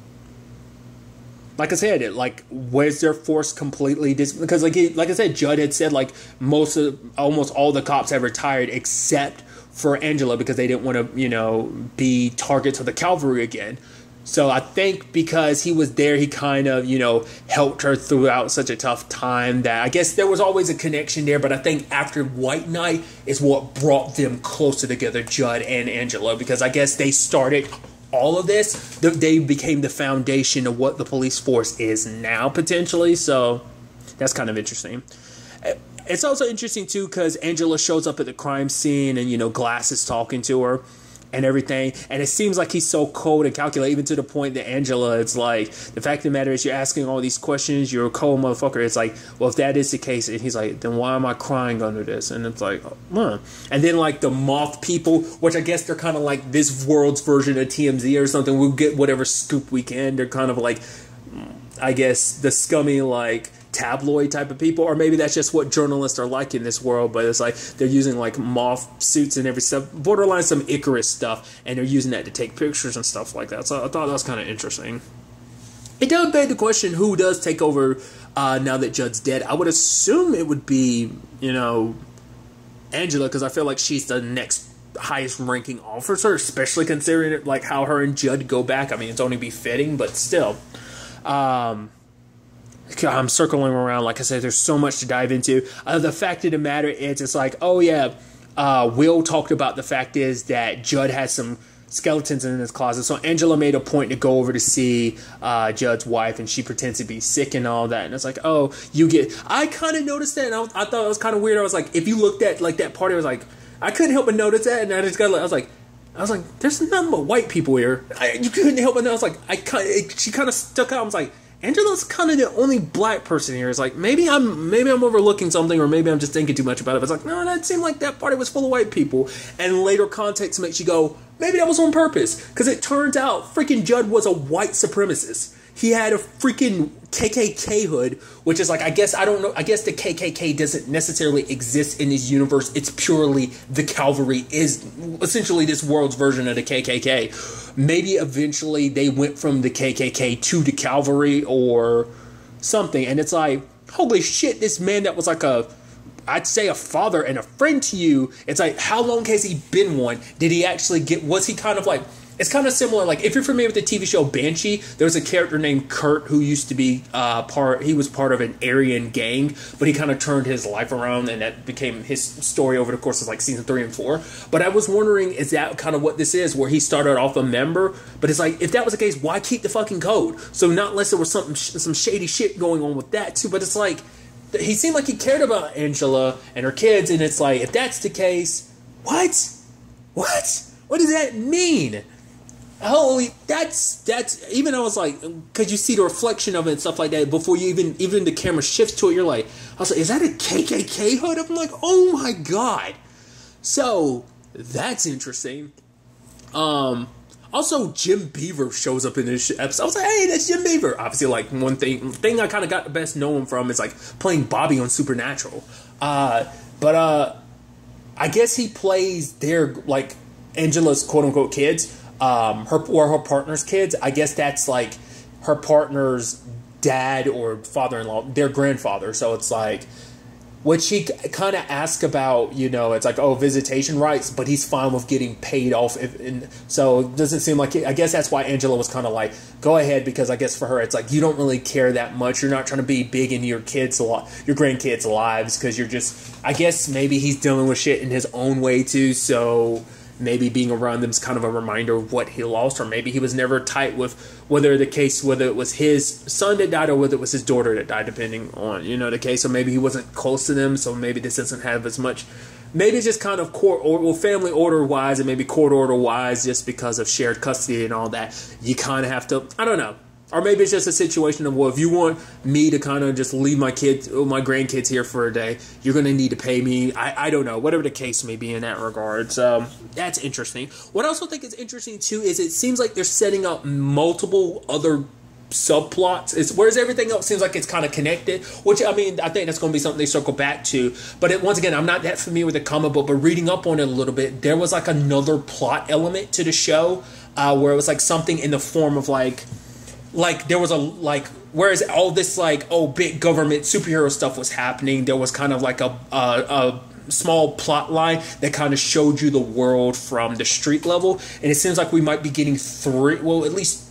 like I said, it like, where's their force completely? Dis- because, like, he, like I said, Judd had said, like, most of, almost all the cops have retired except for Angela, because they didn't want to, you know, be targets of the cavalry again. So I think because he was there, he kind of, you know, helped her throughout such a tough time, that I guess there was always a connection there. But I think after White Knight is what brought them closer together, Judd and Angela, because I guess they started all of this. They became the foundation of what the police force is now, potentially. So that's kind of interesting. It's also interesting, too, because Angela shows up at the crime scene, and, you know, Glass is talking to her and everything, and it seems like he's so cold and calculated, even to the point that Angela, it's like, the fact of the matter is, you're asking all these questions, you're a cold motherfucker. It's like, well, if that is the case, and he's like, then why am I crying under this? And it's like, huh. And then, like, the moth people, which I guess they're kind of like this world's version of T M Z or something. We'll get whatever scoop we can. They're kind of like, I guess, the scummy, like, tabloid type of people, or maybe that's just what journalists are like in this world. But it's like they're using like moth suits and every stuff, borderline some Icarus stuff, and they're using that to take pictures and stuff like that. So I thought that was kind of interesting. It does beg the question, who does take over uh, now that Judd's dead? I would assume it would be, you know, Angela, because I feel like she's the next highest ranking officer, especially considering it, like how her and Judd go back. I mean, it's only befitting, but still. Um, I'm circling around. Like I said, there's so much to dive into. Uh, the fact of the matter is, it's like, oh yeah, uh, Will talked about the fact is that Judd has some skeletons in his closet. So Angela made a point to go over to see uh, Judd's wife, and she pretends to be sick and all that. And it's like, oh, you get... I kind of noticed that, and I, was, I thought it was kind of weird. I was like, if you looked at like that party, I was like, I couldn't help but notice that, and I just got, I was like, I was like, there's nothing but white people here. I, you couldn't help but know. I was like, I kind, it, she kind of stuck out. I was like, Angela's kind of the only black person here. It's like, maybe I'm maybe I'm overlooking something, or maybe I'm just thinking too much about it. But it's like, no, that seemed like that party was full of white people. And later context makes you go, maybe that was on purpose. Because it turns out freaking Judd was a white supremacist. He had a freaking K K K hood, which is like, I guess, I don't know, I guess the K K K doesn't necessarily exist in this universe. It's purely the cavalry is essentially this world's version of the K K K. Maybe eventually they went from the K K K to the cavalry or something. And it's like, holy shit, this man that was like a, I'd say a father and a friend to you. It's like, how long has he been one? Did he actually get, was he kind of like, it's kind of similar. Like, if you're familiar with the T V show Banshee, there was a character named Kurt who used to be uh, part, he was part of an Aryan gang, but he kind of turned his life around, and that became his story over the course of, like, season three and four. But I was wondering, is that kind of what this is, where he started off a member? But it's like, if that was the case, why keep the fucking code? So not unless there was something, some shady shit going on with that, too. But it's like, he seemed like he cared about Angela and her kids, and it's like, if that's the case, what? What? What does that mean? Holy, that's, that's, even I was like, because you see the reflection of it and stuff like that, before you even, even the camera shifts to it, you're like, I was like, is that a K K K hood? I'm like, oh my god. So, that's interesting. Um, also, Jim Beaver shows up in this episode. I was like, hey, that's Jim Beaver. Obviously, like, one thing, thing I kind of got the best known from is, like, playing Bobby on Supernatural. Uh, but, uh, I guess he plays their, like, Angela's quote-unquote kids. Um, her or her partner's kids. I guess that's like her partner's dad or father-in-law, their grandfather. So it's like, which he kind of asks about, you know, it's like, oh, visitation rights, but he's fine with getting paid off. If, and so it doesn't seem like, I guess that's why Angela was kind of like, go ahead, because I guess for her, it's like, you don't really care that much. You're not trying to be big in your kids, your grandkids' lives, because you're just, I guess maybe he's dealing with shit in his own way too, so maybe being around them is kind of a reminder of what he lost, or maybe he was never tight with whether the case, whether it was his son that died or whether it was his daughter that died, depending on, you know, the case. So maybe he wasn't close to them, so maybe this doesn't have as much, maybe it's just kind of court or well, family order wise, and maybe court order wise, just because of shared custody and all that, you kind of have to, I don't know. Or maybe it's just a situation of, well, if you want me to kind of just leave my kids, my grandkids here for a day, you're going to need to pay me. I, I don't know. Whatever the case may be in that regard. So that's interesting. What I also think is interesting, too, is it seems like they're setting up multiple other subplots. It's, whereas everything else seems like it's kind of connected, which, I mean, I think that's going to be something they circle back to. But it, once again, I'm not that familiar with the comic book, but reading up on it a little bit, there was like another plot element to the show uh, where it was like something in the form of like, Like, there was a, like, whereas all this, like, oh, big government superhero stuff was happening, there was kind of like a, a, a small plot line that kind of showed you the world from the street level. And it seems like we might be getting three, well, at least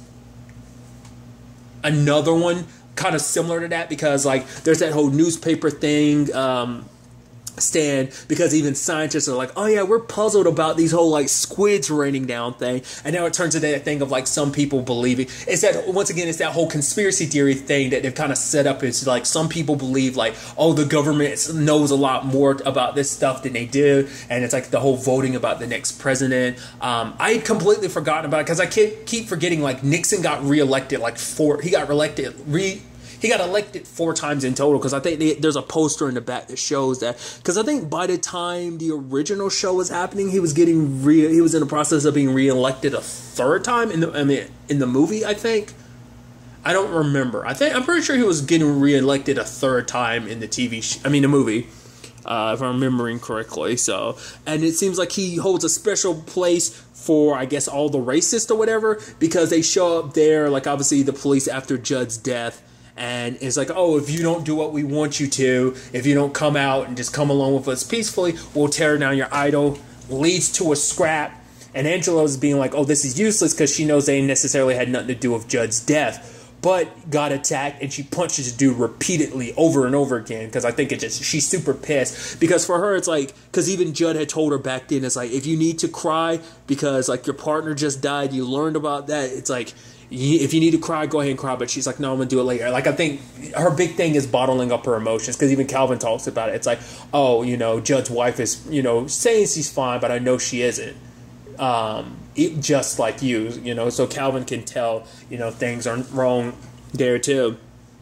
another one kind of similar to that, because, like, there's that whole newspaper thing, um... stand, because even scientists are like, oh yeah, we're puzzled about these whole like squids raining down thing, and now it turns into that thing of like some people believing it's that, once again, it's that whole conspiracy theory thing that they've kind of set up. It's like some people believe like, oh, the government knows a lot more about this stuff than they do, and it's like the whole voting about the next president. um I had completely forgotten about it, because I keep, keep forgetting like Nixon got reelected like four he got reelected re He got elected four times in total, because I think they, there's a poster in the back that shows that. Because I think by the time the original show was happening, he was getting re he was in the process of being reelected a third time in the I mean in the movie. I think I don't remember. I think I'm pretty sure he was getting reelected a third time in the T V. Sh I mean the movie, uh, if I'm remembering correctly. So, and it seems like he holds a special place for, I guess, all the racists or whatever, because they show up there, like obviously the police after Judd's death. And it's like, oh, if you don't do what we want you to, if you don't come out and just come along with us peacefully, we'll tear down your idol. Leads to a scrap. And Angela's being like, oh, this is useless, because she knows they necessarily had nothing to do with Judd's death. But got attacked, and she punches the dude repeatedly over and over again, because I think it just, she's super pissed. Because for her, it's like, because even Judd had told her back then, it's like, if you need to cry because like your partner just died, you learned about that, it's like, if you need to cry, go ahead and cry. But she's like, no, I'm going to do it later. Like, I think her big thing is bottling up her emotions, because even Calvin talks about it. It's like, oh, you know, Judd's wife is, you know, saying she's fine, but I know she isn't. Um, it, just like you, you know, so Calvin can tell, you know, things are wrong there too.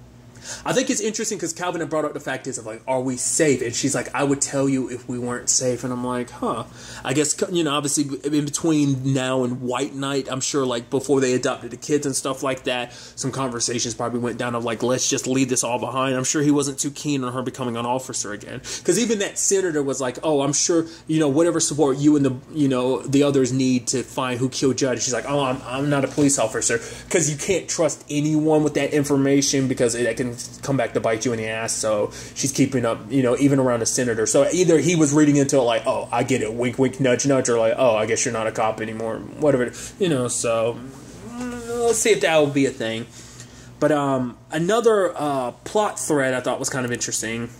I think it's interesting because Calvin had brought up the fact is of like, are we safe? And she's like, I would tell you if we weren't safe. And I'm like, huh. I guess, you know, obviously in between now and White Knight, I'm sure like before they adopted the kids and stuff like that, some conversations probably went down of like, let's just leave this all behind. I'm sure he wasn't too keen on her becoming an officer again. Because even that senator was like, oh, I'm sure, you know, whatever support you and the, you know, the others need to find who killed Judd. She's like, oh, I'm, I'm not a police officer. Because you can't trust anyone with that information, because it, it can can come back to bite you in the ass. So she's keeping up, you know, even around the senator. So either he was reading into it like, oh, I get it, wink, wink, nudge, nudge, or like, oh, I guess you're not a cop anymore, whatever, you know. So let's see if that will be a thing. But um, another uh, plot thread I thought was kind of interesting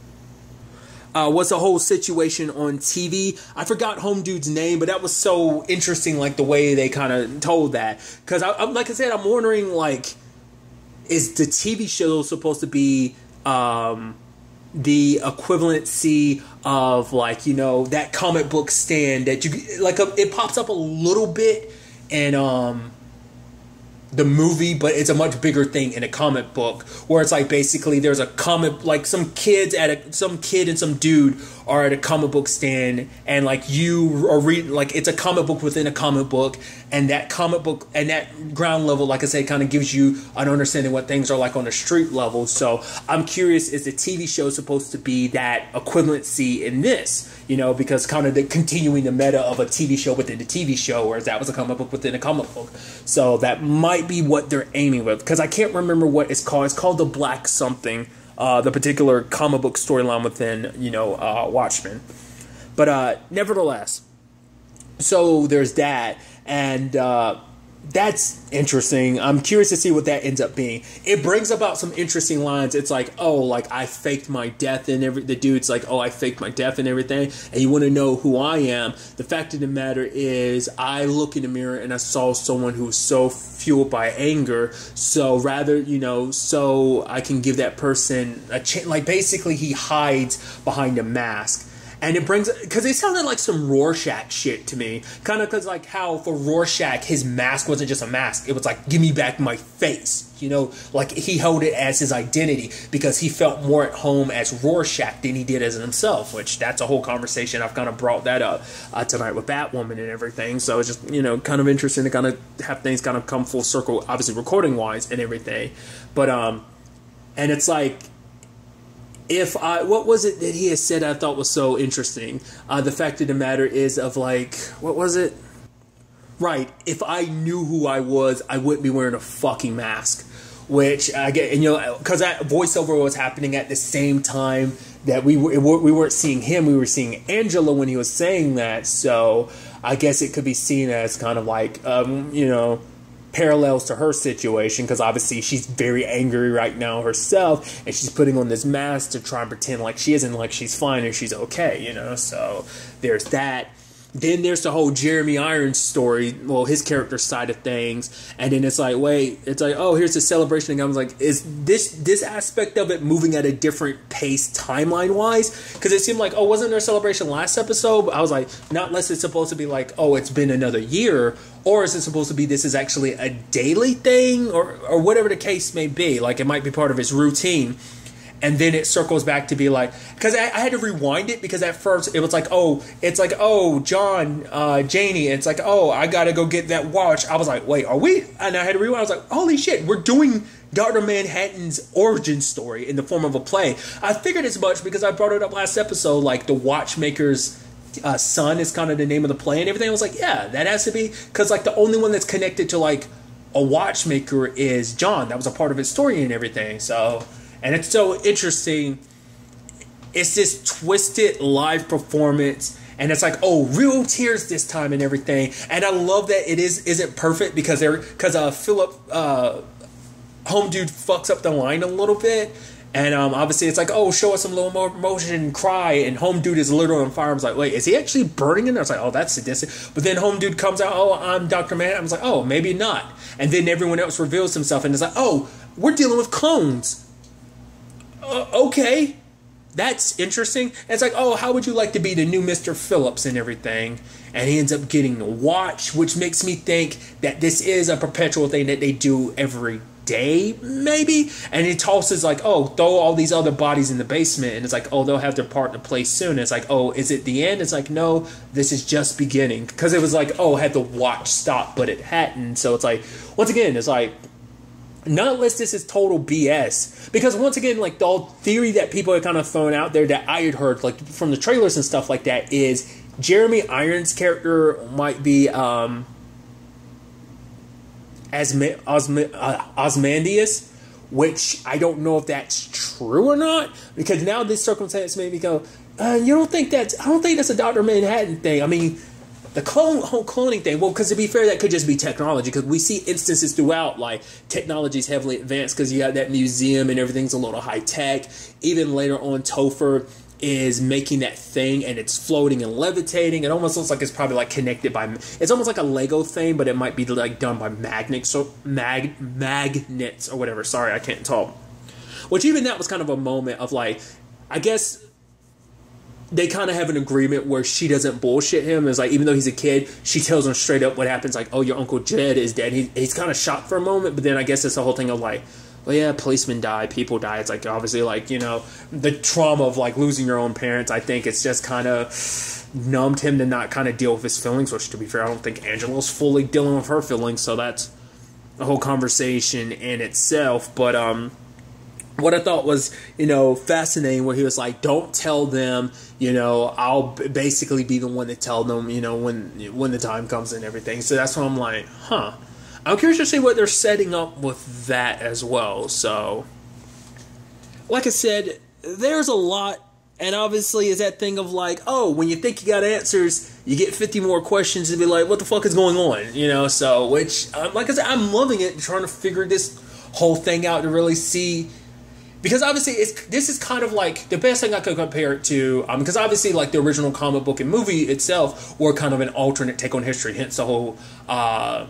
uh, was the whole situation on T V. I forgot Home Dude's name, but that was so interesting, like the way they kind of told that. Because, I, I, like I said, I'm wondering, like, is the T V show supposed to be um, the equivalency of, like, you know, that comic book stand that you, like, a, it pops up a little bit and um. the movie, but it's a much bigger thing in a comic book, where it's like basically there's a comic, like some kids at a some kid and some dude are at a comic book stand, and like you are reading, like it's a comic book within a comic book, and that comic book and that ground level, like I said, kind of gives you an understanding what things are like on the street level. So I'm curious, is the T V show supposed to be that equivalency in this? You know, because kind of the continuing the meta of a T V show within the T V show, whereas that was a comic book within a comic book. So that might be what they're aiming with, because I can't remember what it's called. It's called the Black something, uh, the particular comic book storyline within, you know, uh, Watchmen. But uh, nevertheless, so there's that, and uh, that's interesting. I'm curious to see what that ends up being. It brings about some interesting lines. It's like, oh, like I faked my death and every. The dude's like, oh, I faked my death and everything, and you want to know who I am. The fact of the matter is, I look in the mirror and I saw someone who was so fueled by anger. So rather, you know, so I can give that person a chance. Like basically, he hides behind a mask. And it brings, because it sounded like some Rorschach shit to me. Kind of because like how for Rorschach, his mask wasn't just a mask. It was like, give me back my face. You know, like he held it as his identity because he felt more at home as Rorschach than he did as himself, which that's a whole conversation. I've kind of brought that up uh, tonight with Batwoman and everything. So it's just, you know, kind of interesting to kind of have things kind of come full circle, obviously recording wise and everything. But, um, and it's like, if I, what was it that he had said I thought was so interesting? Uh, the fact of the matter is of like, what was it? Right, if I knew who I was, I wouldn't be wearing a fucking mask. Which, I get, and you know, because that voiceover was happening at the same time that we were, we weren't seeing him, we were seeing Angela when he was saying that. So I guess it could be seen as kind of like, um, you know, parallels to her situation, because obviously she's very angry right now herself, and she's putting on this mask to try and pretend like she isn't, like she's fine and she's okay, you know. So there's that. Then there's the whole Jeremy Irons story, well, his character side of things, and then it's like, wait, it's like, oh, here's the celebration, and I was like, is this this aspect of it moving at a different pace timeline wise? Because it seemed like, oh, wasn't there a celebration last episode? But I was like, not unless it's supposed to be like, oh, it's been another year, or is it supposed to be this is actually a daily thing, or or whatever the case may be, like it might be part of his routine. And then it circles back to be like, because I, I had to rewind it, because at first it was like, oh, it's like, oh, John, uh, Janie, and it's like, oh, I gotta go get that watch. I was like, wait, are we? And I had to rewind. I was like, holy shit, we're doing Doctor Manhattan's origin story in the form of a play. I figured as much because I brought it up last episode, like the watchmaker's uh, son is kind of the name of the play and everything. I was like, yeah, that has to be, because like the only one that's connected to like a watchmaker is John. That was a part of his story and everything. So. And it's so interesting. It's this twisted live performance, and it's like, oh, real tears this time and everything. And I love that it is isn't perfect because they're because uh Philip uh Home Dude fucks up the line a little bit, and um obviously it's like, oh, show us some little more emotion and cry, and Home Dude is literally on fire. I was like, wait, is he actually burning in there? I was like, oh, that's sadistic. But then Home Dude comes out, oh, I'm Doctor Manhattan. I was like, oh, maybe not. And then everyone else reveals himself, and it's like, oh, we're dealing with clones. Uh, okay, that's interesting. And it's like, oh, how would you like to be the new Mister Phillips and everything? And he ends up getting the watch, which makes me think that this is a perpetual thing that they do every day, maybe. And he tosses like, oh, throw all these other bodies in the basement, and it's like, oh, they'll have their part to play soon. And it's like, oh, is it the end? It's like, no, this is just beginning, because it was like, oh, had the watch stopped, but it hadn't. So it's like, once again, it's like, not unless this is total B S. Because once again, like the old theory that people are kind of throwing out there that I had heard, like from the trailers and stuff like that, is Jeremy Irons' character might be um, Asma- Osma- uh, Osmandius, which I don't know if that's true or not, because now this circumstance made me go, uh, you don't think that's, I don't think that's a Doctor Manhattan thing. I mean, the clone, whole cloning thing, well, because to be fair, that could just be technology, because we see instances throughout, like, technology's heavily advanced, because you have that museum and everything's a little high-tech. Even later on, Topher is making that thing, and it's floating and levitating. It almost looks like it's probably, like, connected by, it's almost like a Lego thing, but it might be, like, done by magnets, or mag, magnets, or whatever. Sorry, I can't talk. Which even that was kind of a moment of, like, I guess they kind of have an agreement where she doesn't bullshit him. It's like, even though he's a kid, she tells him straight up what happens. Like, oh, your Uncle Jed is dead. He, he's kind of shocked for a moment, but then I guess it's the whole thing of like, well, yeah, policemen die, people die. It's like, obviously, like, you know, the trauma of like losing your own parents. I think it's just kind of numbed him to not kind of deal with his feelings, which, to be fair, I don't think Angela's fully dealing with her feelings. So that's a whole conversation in itself. But, um, what I thought was, you know, fascinating, where he was like, don't tell them, you know, I'll basically be the one to tell them, you know, when when the time comes and everything. So that's why I'm like, huh. I'm curious to see what they're setting up with that as well. So, like I said, there's a lot. And obviously, is that thing of like, oh, when you think you got answers, you get fifty more questions and be like, what the fuck is going on? You know, so, which, um, like I said, I'm loving it, trying to figure this whole thing out to really see. Because obviously, it's, this is kind of like the best thing I could compare it to. Um, because obviously, like the original comic book and movie itself were kind of an alternate take on history. Hence the whole uh,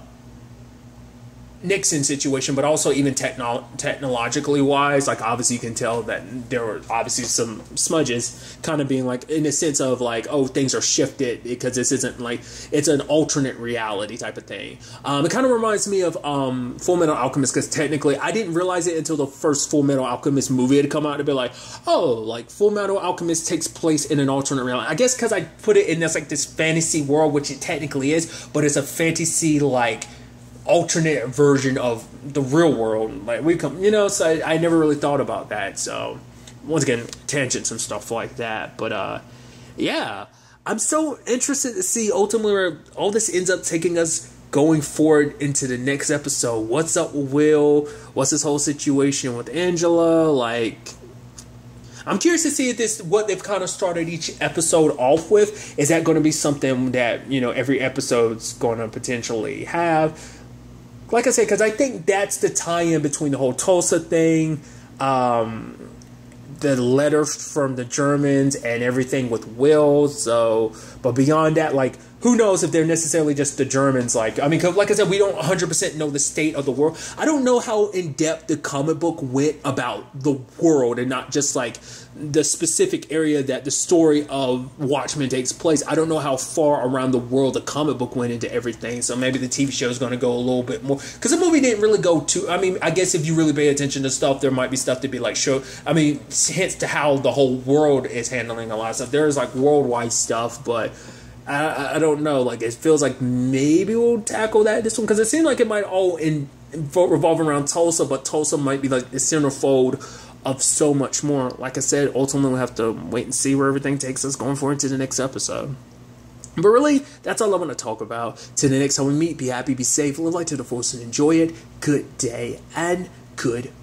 Nixon situation, but also even techno- technologically wise, like obviously you can tell that there were obviously some smudges, kind of being like in a sense of like, oh, things are shifted because this isn't like, it's an alternate reality type of thing. Um, it kind of reminds me of um, Full Metal Alchemist, because technically I didn't realize it until the first Full Metal Alchemist movie had come out to be like, oh, like Full Metal Alchemist takes place in an alternate reality. I guess because I put it in this like this fantasy world, which it technically is, but it's a fantasy like alternate version of the real world. Like we come, you know, so I, I never really thought about that. So once again, tangents and stuff like that. But uh, yeah, I'm so interested to see ultimately where all this ends up taking us going forward into the next episode. What's up with Will? What's this whole situation with Angela? Like, I'm curious to see if this, what they've kind of started each episode off with. Is that going to be something that, you know, every episode's going to potentially have? Like I said, because I think that's the tie-in between the whole Tulsa thing, um, the letter from the Germans, and everything with Will. So, but beyond that, like, who knows if they're necessarily just the Germans? Like, I mean, cause like I said, we don't one hundred percent know the state of the world. I don't know how in-depth the comic book went about the world and not just, like, the specific area that the story of Watchmen takes place. I don't know how far around the world the comic book went into everything. So maybe the T V show is going to go a little bit more. Because the movie didn't really go too... I mean, I guess if you really pay attention to stuff, there might be stuff to be, like, show... I mean, hence to how the whole world is handling a lot of stuff. There's, like, worldwide stuff, but... I, I don't know, like, it feels like maybe we'll tackle that this one, because it seemed like it might all in, revolve around Tulsa, but Tulsa might be like the centerfold of so much more. Like I said, ultimately we'll have to wait and see where everything takes us going forward to the next episode. But really, that's all I want to talk about. Till the next time we meet, be happy, be safe, live life to the fullest, and enjoy it. Good day, and good